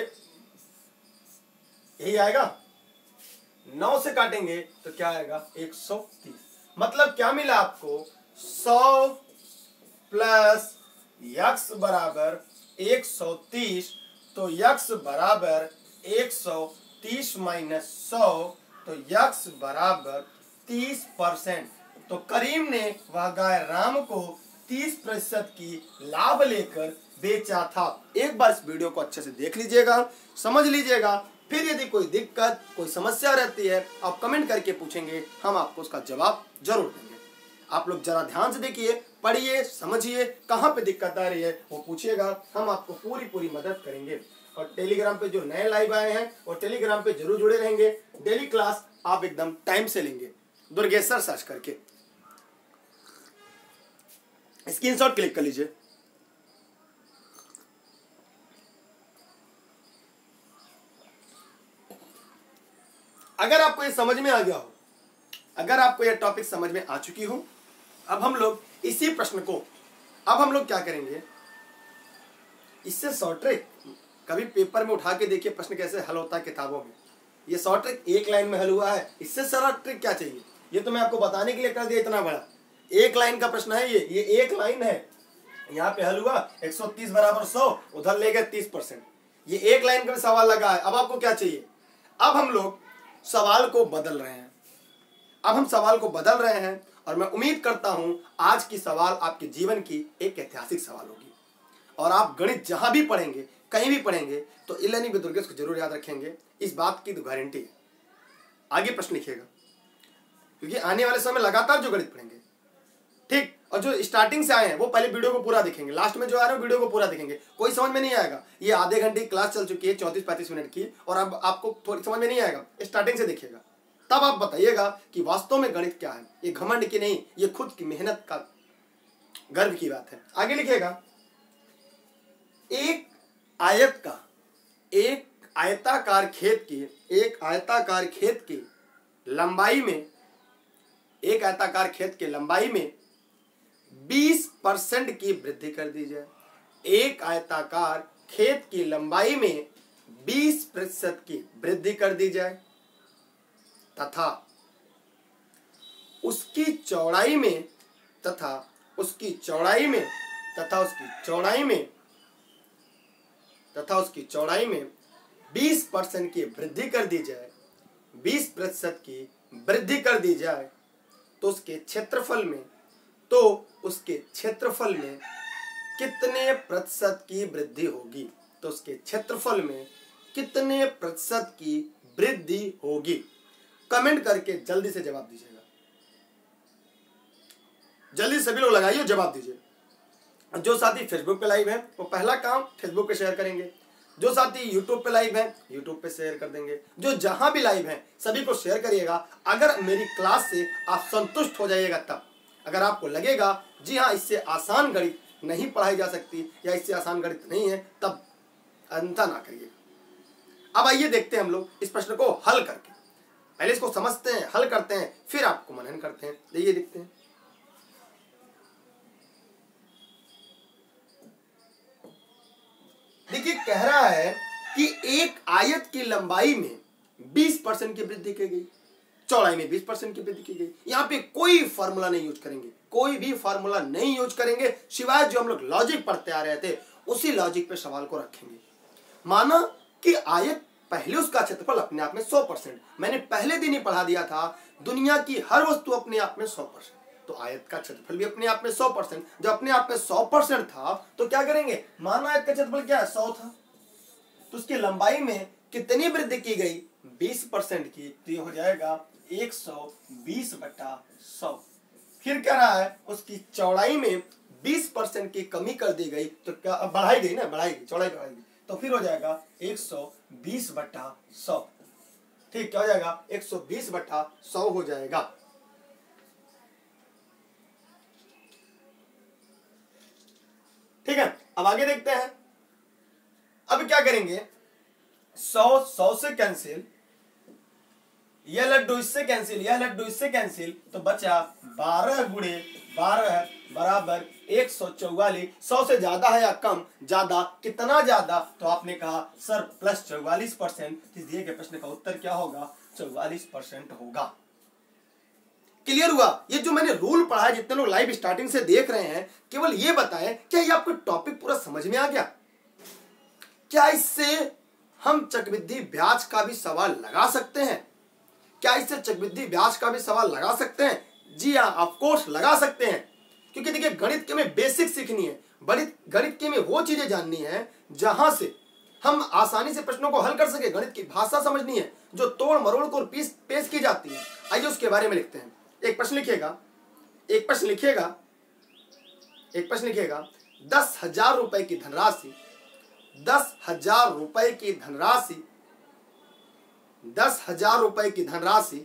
यही आएगा। 9 से काटेंगे तो क्या आएगा? 130। मतलब क्या मिला आपको? 100 प्लस यक्स बराबर 130, तो यक्स बराबर 130 माइनस 100, तो यक्स बराबर 30%। तो करीम ने वह गाय राम को 30% की लाभ लेकर बेचा था। एक बार इस वीडियो को अच्छे से देख लीजिएगा, समझ लीजिएगा, फिर यदि कोई दिक्कत, कोई समस्या रहती है आप कमेंट करके पूछेंगे, हम आपको उसका जवाब जरूर देंगे। आप लोग जरा ध्यान से देखिए, पढ़िए, समझिए, कहाँ पे दिक्कत आ रही है वो पूछिएगा, हम आपको पूरी मदद करेंगे। और टेलीग्राम पे जो नए लाइव आए हैं वो टेलीग्राम पे जरूर जुड़े रहेंगे। डेली क्लास आप एकदम टाइम से लेंगे, दुर्गेश्वर सर्च करके। स्क्रीनशॉट क्लिक कर लीजिए। अगर आपको ये समझ में आ गया हो, अगर आपको ये टॉपिक समझ में आ चुकी हो, अब हम लोग इसी प्रश्न को, अब हम लोग क्या करेंगे, इससे शॉर्ट ट्रिक कभी पेपर में उठा के देखिए प्रश्न कैसे हल होता है किताबों में। ये शॉर्ट ट्रिक एक लाइन में हल हुआ है, इससे सरल ट्रिक क्या चाहिए? ये तो मैं आपको बताने के लिए कर दिया, इतना बड़ा एक लाइन का प्रश्न है ये एक लाइन है। यहाँ पे हल हुआ 130 बराबर 100, उधर ले गए 30%। ये एक लाइन का सवाल लगा है। अब आपको क्या चाहिए? अब हम लोग सवाल को बदल रहे हैं, अब हम सवाल को बदल रहे हैं और मैं उम्मीद करता हूं आज की सवाल आपके जीवन की एक ऐतिहासिक सवाल होगी। और आप गणित जहां भी पढ़ेंगे, कहीं भी पढ़ेंगे तो इलेनी विदुर्गेश को जरूर याद रखेंगे, इस बात की तो गारंटी है। आगे प्रश्न लिखिएगा, क्योंकि आने वाले समय लगातार जो गणित पढ़ेंगे, ठीक। और जो स्टार्टिंग से आए हैं वो पहले वीडियो को पूरा देखेंगे, लास्ट में जो आ रहे हैं वीडियो को पूरा देखेंगे। कोई समझ में नहीं आएगा, ये आधे घंटे की क्लास चल चुकी है 34-35 मिनट की, और अब आपको थोड़ी समझ में नहीं आएगा, स्टार्टिंग से देखिएगा, तब आप बताइएगा कि वास्तव में गणित क्या है। ये घमंड की नहीं, ये खुद की मेहनत का गर्व की बात है। आगे लिखिएगा, एक आयताकार खेत की लंबाई में एक आयताकार खेत की लंबाई में 20% की वृद्धि कर दी जाए। एक आयताकार खेत की लंबाई में 20% की वृद्धि कर दी जाए तथा उसकी चौड़ाई में 20% की वृद्धि कर दी जाए, 20% की वृद्धि कर दी जाए तो उसके क्षेत्रफल में कितने प्रतिशत की वृद्धि होगी? तो उसके क्षेत्रफल में कितने प्रतिशत की वृद्धि होगी? कमेंट करके जल्दी से जवाब दीजिएगा। जल्दी सभी लोग लगाइए, जवाब दीजिए। जो साथी फेसबुक पे लाइव है वो पहला काम फेसबुक पे शेयर करेंगे। जो साथी यूट्यूब पे लाइव है यूट्यूब पे शेयर कर देंगे। जो जहां भी लाइव है सभी को शेयर करिएगा। अगर मेरी क्लास से आप संतुष्ट हो जाइएगा तब, अगर आपको लगेगा जी हाँ इससे आसान गणित नहीं पढ़ाई जा सकती या इससे आसान गणित नहीं है, तब अंता ना करिएगा। अब आइए देखते हैं हम लोग इस प्रश्न को हल करके। पहले इसको समझते हैं, हल करते हैं, फिर आपको मनन करते हैं। देखिए देखते हैं। देखिए कह रहा है कि एक आयत की लंबाई में 20% की वृद्धि की गई, चौड़ाई में 20% की वृद्धि की गई। यहां पे कोई फार्मूला नहीं यूज करेंगे, कोई भी फार्मूला नहीं यूज करेंगे, सिवाय जो हम लोग लॉजिक पढ़ते आ रहे थे उसी लॉजिक पे सवाल को रखेंगे। माना कि आयत पहले उसका क्षेत्रफल अपने आप में 100%, मैंने पहले दिन ही पढ़ा दिया था दुनिया की हर वस्तु अपने आप में 100%, तो आयत का क्षेत्रफल भी अपने आप में 100%। जब अपने आप में 100% था तो क्या करेंगे, माना आयत का क्षेत्रफल क्या है 100 था, तो उसकी लंबाई में कितनी वृद्धि की गई 20% की, तो ये हो जाएगा 120/100। फिर क्या रहा है उसकी चौड़ाई में 20% की कमी कर दी गई, तो क्या बढ़ाई गई ना, बढ़ाएगी चौड़ाई बढ़ाएगी, तो फिर हो जाएगा 120/100। ठीक, क्या हो जाएगा 120/100 हो जाएगा। ठीक है, अब आगे देखते हैं। अब क्या करेंगे, 100 से कैंसिल, यह लड्डू इससे कैंसिल, यह लड्डू इससे कैंसिल, तो बचा 12 गुणे 12 बराबर 144। 100 से ज्यादा है या कम, ज्यादा, कितना ज्यादा, तो आपने कहा सर प्लस 44%। इस दिए गए प्रश्न का उत्तर क्या होगा, 44% होगा। क्लियर हुआ? ये जो मैंने रूल पढ़ा है, जितने लोग लाइव स्टार्टिंग से देख रहे हैं, केवल ये बताएं क्या ये आपको टॉपिक पूरा समझ में आ गया? क्या इससे हम चक्रवृद्धि ब्याज का भी सवाल लगा सकते हैं? क्या इससे चक्रवृद्धि ब्याज का भी सवाल लगा सकते हैं? जी हाँ, ऑफ कोर्स लगा सकते हैं, क्योंकि देखिए गणित के में बेसिक सीखनी है, गणित के में वो चीजें जाननी है जहां से हम आसानी से प्रश्नों को हल कर सके। गणित की भाषा समझनी है जो तोड़ मरोड़ को पेश की जाती है। आइए उसके बारे में लिखते हैं। एक प्रश्न लिखिएगा 10,000 रुपए की धनराशि, 10,000 रुपए की धनराशि, 10,000 रुपए की धनराशि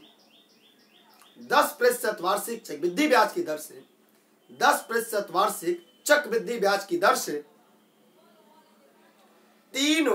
10% वार्षिक चक्रवृद्धि ब्याज की दर से, 10% वार्षिक चक्रवृद्धि ब्याज की दर से 3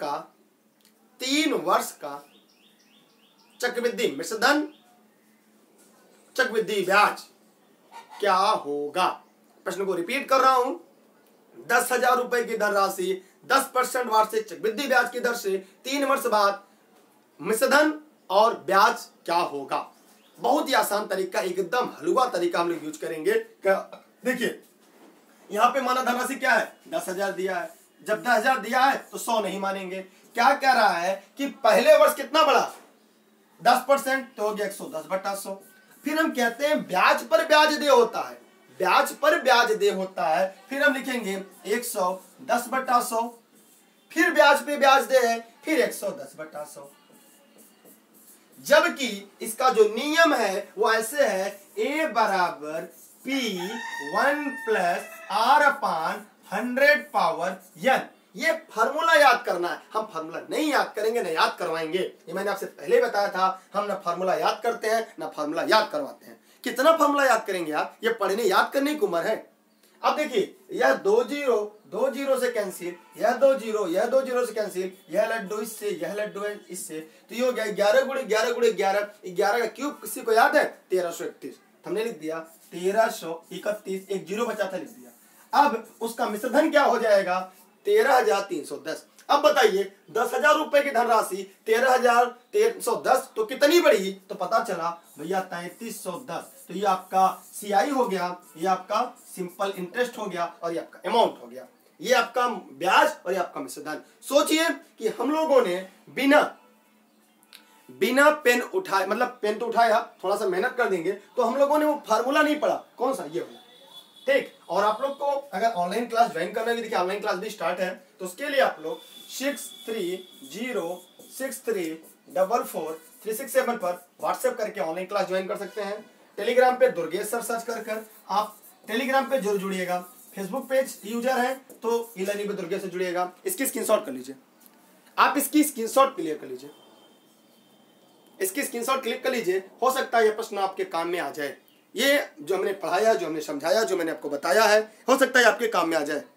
वर्ष का चक्रवृद्धि मिश्रधन चक्रवृद्धि ब्याज क्या होगा। प्रश्न को रिपीट कर रहा हूं, 10,000 रुपए की धनराशि 10% वार्षिक चक्रवृद्धि ब्याज की दर से 3 वर्ष बाद मिश्रधन और ब्याज क्या होगा। बहुत ही आसान तरीका, एकदम हलवा तरीका हम लोग यूज करेंगे। देखिए यहां पे माना धनराशि क्या है, 10,000 दिया है। जब 10,000 दिया है तो 100 नहीं मानेंगे। क्या कह रहा है कि पहले वर्ष कितना बढ़ा, 10%, तो हो गया 110/100। फिर हम कहते हैं ब्याज पर ब्याज दे होता है, ब्याज पर ब्याज दे होता है। फिर हम लिखेंगे 110/100, फिर ब्याज पे ब्याज दे है, फिर 110/100। जबकि इसका जो नियम है वो ऐसे है, A बराबर P1 + R/100 ये फार्मूला याद करना है। हम फार्मूला नहीं याद करेंगे, ना याद करवाएंगे। ये मैंने आपसे पहले ही बताया था, हम ना फार्मूला याद करते हैं ना फार्मूला याद करवाते हैं। कितना फार्मूला याद करेंगे आप, ये पढ़ने याद करने की उम्र है। अब देखिए यह 2 0 से कैंसिल, यह 2 0 से कैंसिल, यह लड्डू इससे, यह लड्डू इससे, तो ये हो गया 11 × 11 × 11 का क्यूब। किसी को याद है 1331। तो हमने लिख दिया 1331, एक जीरो बचा था लिख दिया। अब उसका मिश्रधन क्या हो जाएगा 13,310। अब बताइए 10,000 रुपए की धनराशि 13,310 तो कितनी बढ़ी, तो पता चला भैया 3,310। तो ये आपका सीआई हो गया, ये आपका सिंपल इंटरेस्ट हो गया और ये आपका अमाउंट हो गया, ये आपका ब्याज और ये आपका मिश्रधन। सोचिए कि हम लोगों ने बिना पेन उठाए, मतलब पेन तो उठाया, थोड़ा सा मेहनत कर देंगे तो हम लोगों ने वो फार्मूला नहीं पढ़ा, कौन सा, ये वाला, ठीक। और आप लोग को अगर ऑनलाइन क्लास ज्वाइन करना है, देखिए ऑनलाइन क्लास भी स्टार्ट है, तो उसके लिए आप लोग 6306344367 पर व्हाट्सएप करके ऑनलाइन क्लास ज्वाइन कर सकते हैं। टेलीग्राम पे दुर्गेश सर सर्च कर आप टेलीग्राम पे जरूर जुड़िएगा। फेसबुक पेज यूजर है तो ई लर्निंग पे दुर्गेश से जुड़िएगा। इसकी स्क्रीनशॉट कर लीजिए, आप इसकी स्क्रीनशॉट क्लियर कर लीजिए, इसकी स्क्रीनशॉट क्लिक कर लीजिए, हो सकता है ये प्रश्न आपके काम में आ जाए। ये जो हमने पढ़ाया, जो हमने समझाया, जो मैंने आपको बताया है, हो सकता है आपके काम में आ जाए।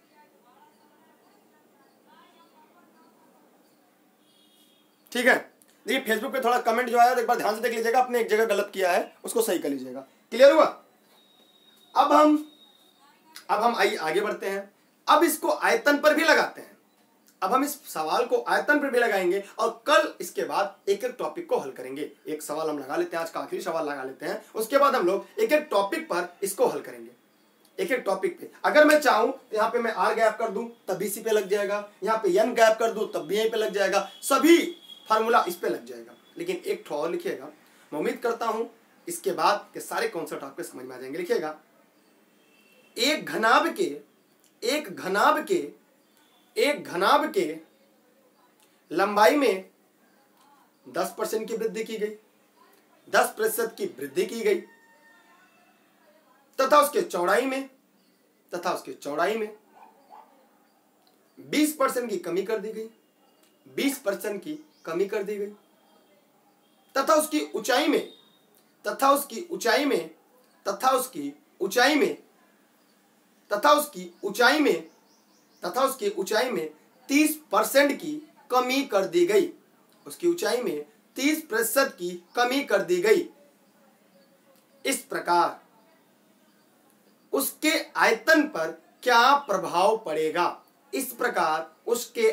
ठीक है, देखिए फेसबुक पे थोड़ा कमेंट जो आया एक बार ध्यान से देख लीजिएगा, आपने एक जगह गलत किया है उसको सही कर लीजिएगा। क्लियर हुआ? अब हम आइए आगे बढ़ते हैं। अब इसको आयतन पर भी लगाते हैं। अब हम इस सवाल को आयतन पर भी लगाएंगे और कल इसके बाद एक एक टॉपिक को हल करेंगे। एक सवाल हम लगा लेते हैं, आज का आखिरी सवाल लगा लेते हैं, उसके बाद हम लोग एक एक टॉपिक पर इसको हल करेंगे। एक एक टॉपिक पे अगर मैं चाहूं तो यहाँ पे मैं आर गैप कर दूं तब भी सी पे लग जाएगा, यहाँ पे एन गैप कर दूं तब भी यहीं पे लग जाएगा, सभी फार्मूला इस पे लग जाएगा। लेकिन एक ठो और लिखिएगा, मैं उम्मीद करता हूं इसके बाद के सारे कॉन्सेप्ट आपके समझ में आ जाएंगे। लिखिएगा, एक घनाभ के लंबाई में 10% की वृद्धि की गई, 10% की वृद्धि की गई तथा उसके चौड़ाई में 20% की कमी कर दी गई, 20% की कमी कर दी गई तथा उसकी ऊंचाई में 30% की कमी कर दी गई, उसकी ऊंचाई में 30% की कमी कर दी गई। इस प्रकार उसके आयतन पर क्या प्रभाव पड़ेगा, उसके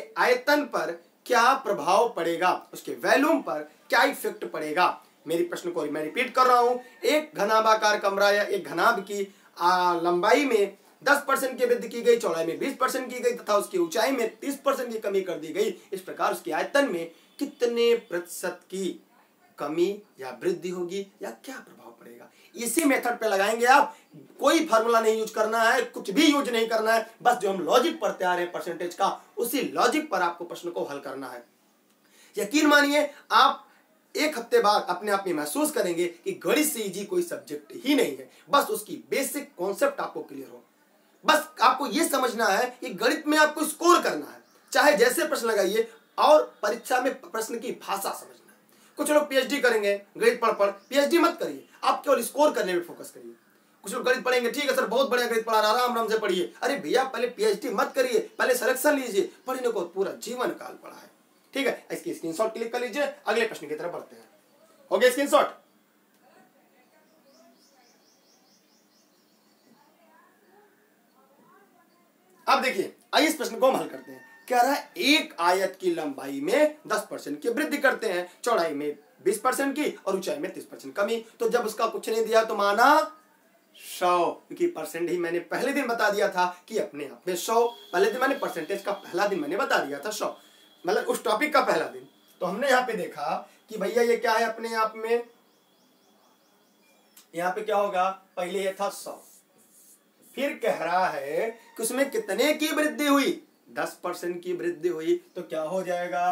वॉल्यूम पर क्या इफेक्ट पड़ेगा। मेरी प्रश्न को मैं रिपीट कर रहा हूं, एक घनाभाकार कमरा या एक घनाभ की लंबाई में 10% की वृद्धि की गई, चौड़ाई में 20% की गई तथा उसकी ऊंचाई में 30% की कमी कर दी गई। इस प्रकार उसके आयतन में कितने प्रतिशत की कमी या वृद्धि होगी या क्या प्रभाव पड़ेगा। इसी मेथड पे लगाएंगे आप, कोई फार्मूला नहीं यूज करना है, कुछ भी यूज नहीं करना है, बस जो हम लॉजिक पढ़ते आ रहे हैं परसेंटेज का, उसी लॉजिक पर आपको प्रश्न को हल करना है। यकीन मानिए आप एक हफ्ते बाद अपने आप में महसूस करेंगे कि गणित से इजी कोई सब्जेक्ट ही नहीं है। बस उसकी बेसिक कॉन्सेप्ट आपको क्लियर हो, बस आपको यह समझना है कि गणित में आपको स्कोर करना है, चाहे जैसे प्रश्न लगाइए, और परीक्षा में प्रश्न की भाषा समझना है। कुछ लोग पीएचडी करेंगे गणित पढ़, पीएचडी मत करिए, आप केवल स्कोर करने में फोकस करिए। कुछ लोग गणित पढ़ेंगे, ठीक है सर बहुत बढ़िया गणित पढ़ा रहा, आराम से पढ़िए। अरे भैया पहले पीएचडी मत करिए, पहले सिलेक्शन लीजिए, पढ़ने को पूरा जीवन काल पढ़ा है। ठीक है, इसकी स्क्रीनशॉट क्लिक कर लीजिए, अगले प्रश्न की तरफ बढ़ते हैं। हो गया स्क्रीनशॉट? अब देखिए, आइए इस प्रश्न को हम हल करते हैं। कह रहा है एक आयत की लंबाई में 10% की वृद्धि करते हैं, चौड़ाई में 20% की और ऊंचाई में 30% कमी। तो जब उसका कुछ नहीं दिया तो माना 100, क्योंकि परसेंट ही मैंने पहले दिन बता दिया था कि अपने आप में 100, पहले दिन मैंने परसेंटेज का पहला दिन मैंने बता दिया था 100, मतलब उस टॉपिक का पहला दिन। तो हमने यहाँ पे देखा कि भैया ये क्या है अपने आप में, यहाँ पे क्या होगा, पहले ये था 100, फिर कह रहा है कि उसमें कितने की वृद्धि हुई, 10% की वृद्धि हुई, तो क्या हो जाएगा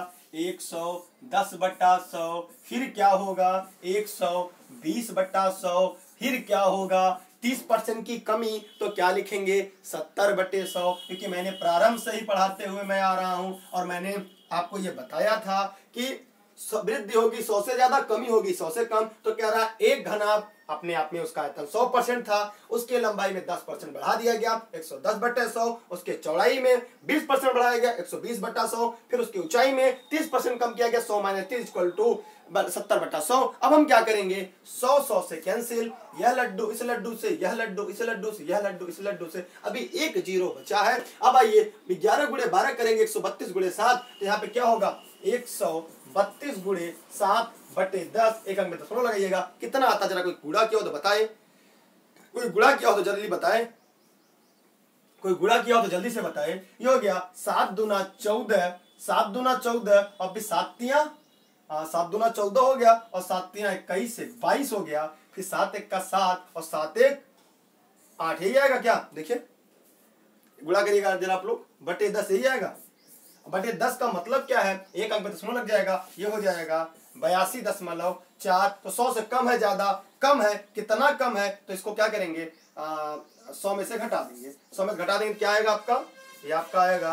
110/100, फिर क्या होगा 120/100, फिर क्या होगा 30% की कमी, तो क्या लिखेंगे 70/100, क्योंकि मैंने प्रारंभ से ही पढ़ाते हुए मैं आ रहा हूं और मैंने आपको यह बताया था कि वृद्धि होगी 100 से ज्यादा, कमी होगी 100 से कम। तो कह रहा है एक घनाभ अपने आप में उसका आयतन 100% था, उसके लंबाई में 10% बढ़ा दिया गया 110/100, उसके चौड़ाई में 20% बढ़ाया गया 120/100, फिर उसकी ऊंचाई में 30% कम किया गया 100 - 30 = 70/100। अब हम क्या करेंगे, 100 से कैंसिल, यह लड्डू इस लड्डू से, यह लड्डू इस लड्डू से, यह लड्डू इस लड्डू से, अभी एक जीरो बचा है। अब आइए 11 × 12 करेंगे 132 × 7, तो यहाँ पे क्या होगा 132 × 7/10, एक अंक में दशमलव लगाइएगा। कितना आता जरा कोई गुणा किया हो तो बताए, कोई गुणा किया हो तो जल्दी बताए, कोई गुणा किया हो तो जल्दी से बताए। ये हो गया 7 दूना 14, 7 दूना 14 और फिर 7 तियां 7 दूना 14 हो गया और 7 तियां 21 से 22 हो गया, फिर 7 1 का 7 और 7 1 8, यही आएगा क्या, देखिए गुणा करिएगा जरा आप लोग, /10 यही आएगा। /10 का मतलब क्या है, एक अंक में दशमलव लग जाएगा, ये हो जाएगा 82.4। तो 100 से कम है, ज्यादा कम है, कितना कम है, तो इसको क्या करेंगे 100 में से घटा देंगे, 100 में से घटा देंगे क्या आएगा आपका, ये आपका आएगा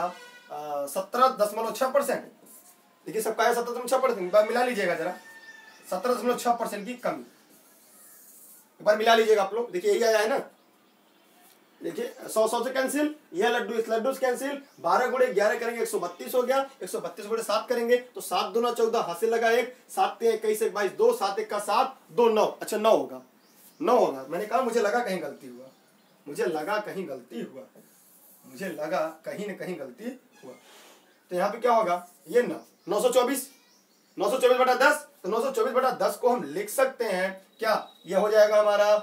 17.6%। देखिए सबका आया 17.6%, मिला लीजिएगा जरा, 17.6% की कमी, एक बार मिला लीजिएगा आप लोग। देखिए यही आया है ना, देखिए 100 से कैंसिल, यह लड्डू इस लड्डू से कैंसिल, 12 × 11 करेंगे 132 हो गया, 132 × 7 करेंगे तो 7 दूना 14, हासिल लगा 1, 7 तियां 21 से 22 2, 7 1 का 7 2 9, अच्छा 9 होगा, 9 होगा। मैंने कहा मुझे लगा कहीं गलती हुआ, मुझे लगा कहीं गलती हुआ, मुझे लगा कहीं न कहीं गलती हुआ। तो यहाँ पे क्या होगा, ये 924 924/10, तो 924/10 को हम लिख सकते हैं क्या, यह हो जाएगा हमारा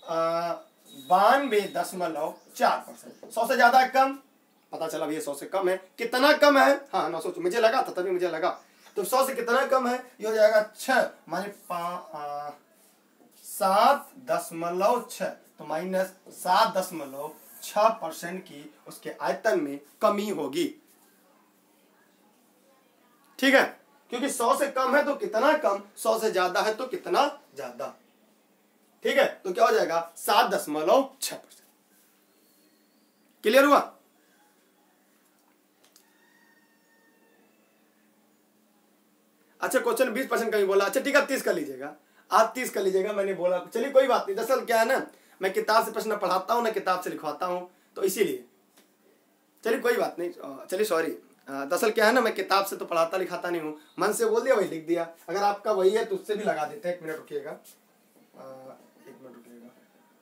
92.4%। 100 से ज्यादा कम, पता चला ये 100 से कम है, कितना कम है, हाँ 900, मुझे लगा था तभी मुझे लगा, तो 100 से कितना कम है, ये हो जाएगा 6 माने 7.6, तो -7.6% की उसके आयतन में कमी होगी, ठीक है, क्योंकि 100 से कम है तो कितना कम, 100 से ज्यादा है तो कितना ज्यादा, ठीक है। तो क्या हो जाएगा 7.6%। क्लियर हुआ। अच्छा क्वेश्चन 20% कमी बोला, अच्छा ठीक है 30 कर लीजिएगा, आप 30 कर लीजिएगा, मैंने बोला चलिए कोई बात नहीं। दरअसल क्या है ना, मैं किताब से प्रश्न पढ़ाता हूँ ना किताब से लिखवाता हूँ, तो इसीलिए चलिए कोई बात नहीं, चलिए सॉरी। दरअसल क्या है ना, मैं किताब से तो पढ़ाता लिखाता नहीं हूँ, मन से बोल दिया वही लिख दिया। अगर आपका वही है तो उससे भी लगा देते हैं, 1 मिनट रुकिएगा, 1 मिनट रुकिएगा,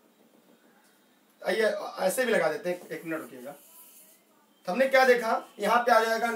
आइए ऐसे भी लगा देते हैं, 1 मिनट रुकिएगा। तो हमने क्या देखा, यहाँ पे आ जाएगा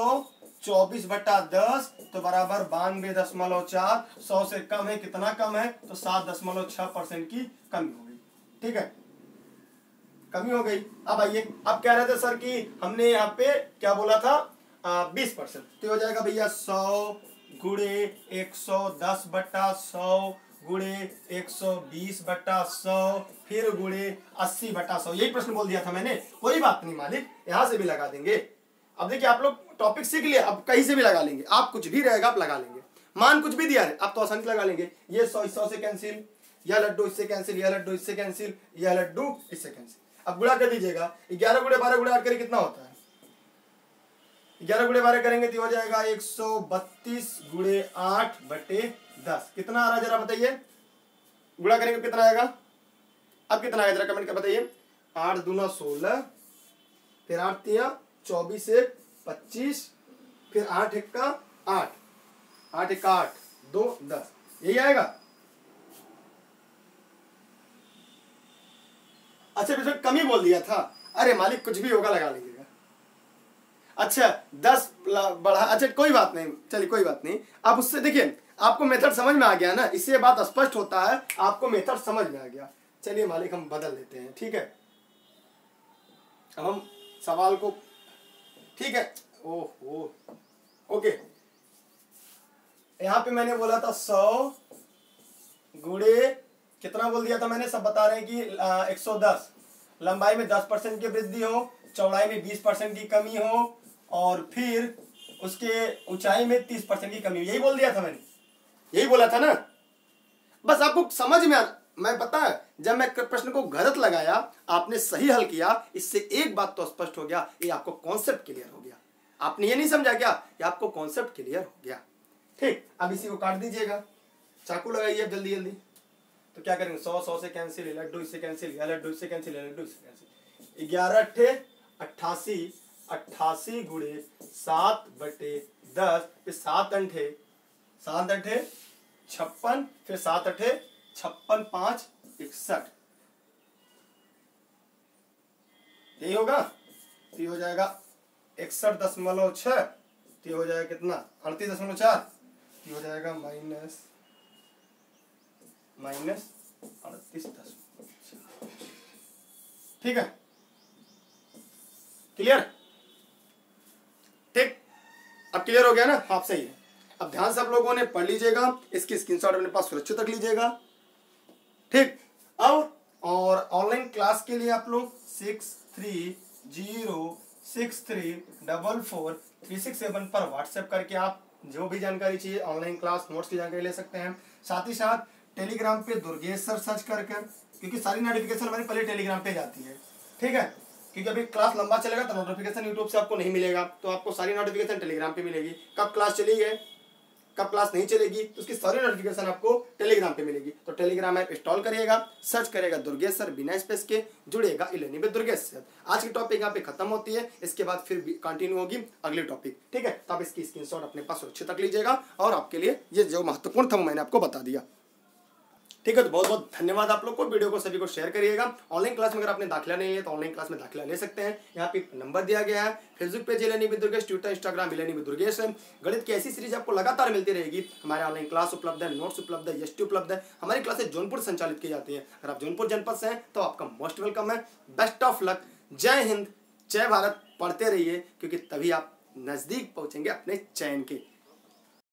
924/10 तो बराबर 92.4, 100 से कम है, कितना कम है, तो 7.6% की कमी हो गई, ठीक है, कमी हो गई। अब आइए, अब कह रहे थे सर कि हमने यहाँ पे क्या बोला था 20%, तो हो जाएगा भैया 100 × 110/100 × 120/100 फिर × 80/100, यही प्रश्न बोल दिया था मैंने। कोई बात नहीं मालिक, यहां से भी लगा देंगे। अब देखिए आप लोग टॉपिक सीख लिया, अब कहीं से भी लगा लेंगे, आप कुछ भी रहेगा आप लगा लेंगे, मान कुछ भी दिया है आप तो आसानी से लगा लेंगे। ये 100 से कैंसिल, यह लड्डू इससे कैंसिल, यह लड्डू इससे कैंसिल, यह लड्डू इससे कैंसिल। अब गुणा कर दीजिएगा, 11 × 12 × 8 करें कितना होता है, 11 × 12 करेंगे तो हो जाएगा 132 × 8/10, कितना आ रहा है जरा बताइए, गुणा करेंगे कितना आएगा, अब कितना आएगा जरा कमेंट कर बताइए। 8 दूना 16, फिर 8 तियां 24 से 25, फिर 8 1 का 8, 8 1 का 8 2 10, यही आएगा। अच्छा इसमें कमी बोल दिया था, अरे मालिक कुछ भी होगा लगा लीजिएगा। अच्छा 10 बढ़ा, अच्छा कोई बात नहीं, चलिए कोई बात नहीं। अब उससे देखिए आपको मेथड समझ में आ गया ना, इससे बात स्पष्ट होता है, आपको मेथड समझ में आ गया। चलिए मालिक हम बदल देते हैं, ठीक है, अब हम सवाल को, ठीक है, ओहो ओके, यहाँ पे मैंने बोला था 100 × कितना बोल दिया था मैंने, सब बता रहे हैं कि 110, लंबाई में 10% की वृद्धि हो, चौड़ाई में 20% की कमी हो, और फिर उसके ऊंचाई में 30% की कमी हो, यही बोल दिया था मैंने, यही बोला था ना। बस आपको समझ में मैं पता है जब मैं प्रश्न को गलत लगाया आपने सही हल किया, इससे एक बात तो स्पष्ट हो गया, ये आपको कॉन्सेप्ट क्लियर हो गया। आपने ये नहीं समझा क्या कि आपको कॉन्सेप्ट क्लियर हो गया, ठीक, अब इसी को काट दीजिएगा, चाकू लगाइए अब जल्दी जल्दी। तो क्या करेंगे, 100 100 से कैंसिल, लड्डू इससे कैंसिल, लड्डू इससे कैंसिल, लड्डू इससे कैंसिल। 11 अट्ठे 88, 88 गुणे 7/10, फिर 7 अंठे 56, फिर 7 अट्ठे 56, 5 61, यही होगा। तो ये हो जाएगा 61.6, तो ये हो जाएगा कितना 38.4, ये हो जाएगा माइनस 38.4। ठीक है, क्लियर? ठीक, अब क्लियर हो गया ना? आप सही है। अब ध्यान से आप लोगों ने पढ़ लीजिएगा, इसकी स्क्रीनशॉट अपने पास सुरक्षित रख लीजिएगा। ठीक, अब और ऑनलाइन क्लास के लिए आप लोग 6306344367 पर व्हाट्सएप करके आप जो भी जानकारी चाहिए ऑनलाइन क्लास नोट्स की जानकारी ले सकते हैं। साथ ही साथ टेलीग्राम पे दुर्गेश सर सर्च कर, क्योंकि सारी नोटिफिकेशन हमारी पहले टेलीग्राम पे जाती है। ठीक है, क्योंकि अभी क्लास लंबा चलेगा तो नोटिफिकेशन यूट्यूब से आपको नहीं मिलेगा, तो आपको सारी नोटिफिकेशन टेलीग्राम पे मिलेगी। कब क्लास चली है, कब क्लास नहीं चलेगी, तो उसकी सारी नोटिफिकेशन आपको टेलीग्राम पे मिलेगी। तो टेलीग्राम ऐप इंस्टॉल करिएगा, सर्च करेगा दुर्गेश सर बिना स्पेस के, जुड़ेगा ई-लर्निंग विद दुर्गेश सर। आज की टॉपिक यहाँ पे खत्म होती है, इसके बाद फिर कंटिन्यू होगी अगली टॉपिक। ठीक है, तो आप इसकी स्क्रीनशॉट अपने पास सुरक्षित रख लीजिएगा, और आपके लिए ये जो महत्वपूर्ण था वो मैंने आपको बता दिया। ठीक है, तो बहुत बहुत धन्यवाद आप लोग को। वीडियो को सभी को शेयर करिएगा। ऑनलाइन क्लास में अगर आपने दाखिला नहीं है तो ऑनलाइन क्लास में दाखिला ले सकते हैं। यहाँ पे नंबर दिया गया है, Facebook page e-learning with Durgesh, Twitter Instagram e-learning with Durgesh है। गणित की ऐसी सीरीज आपको लगातार मिलती रहेगी। हमारे ऑनलाइन क्लास उपलब्ध है, नोट्स उपलब्ध है, एसटी उपलब्ध है। हमारी क्लासेस जौनपुर संचालित की जाती है। अगर आप जौनपुर जनपद से हैं तो आपका मोस्ट वेलकम है। Best of luck, Jai Hind, जय भारत। पढ़ते रहिए, क्योंकि तभी आप नजदीक पहुंचेंगे अपने चयन के।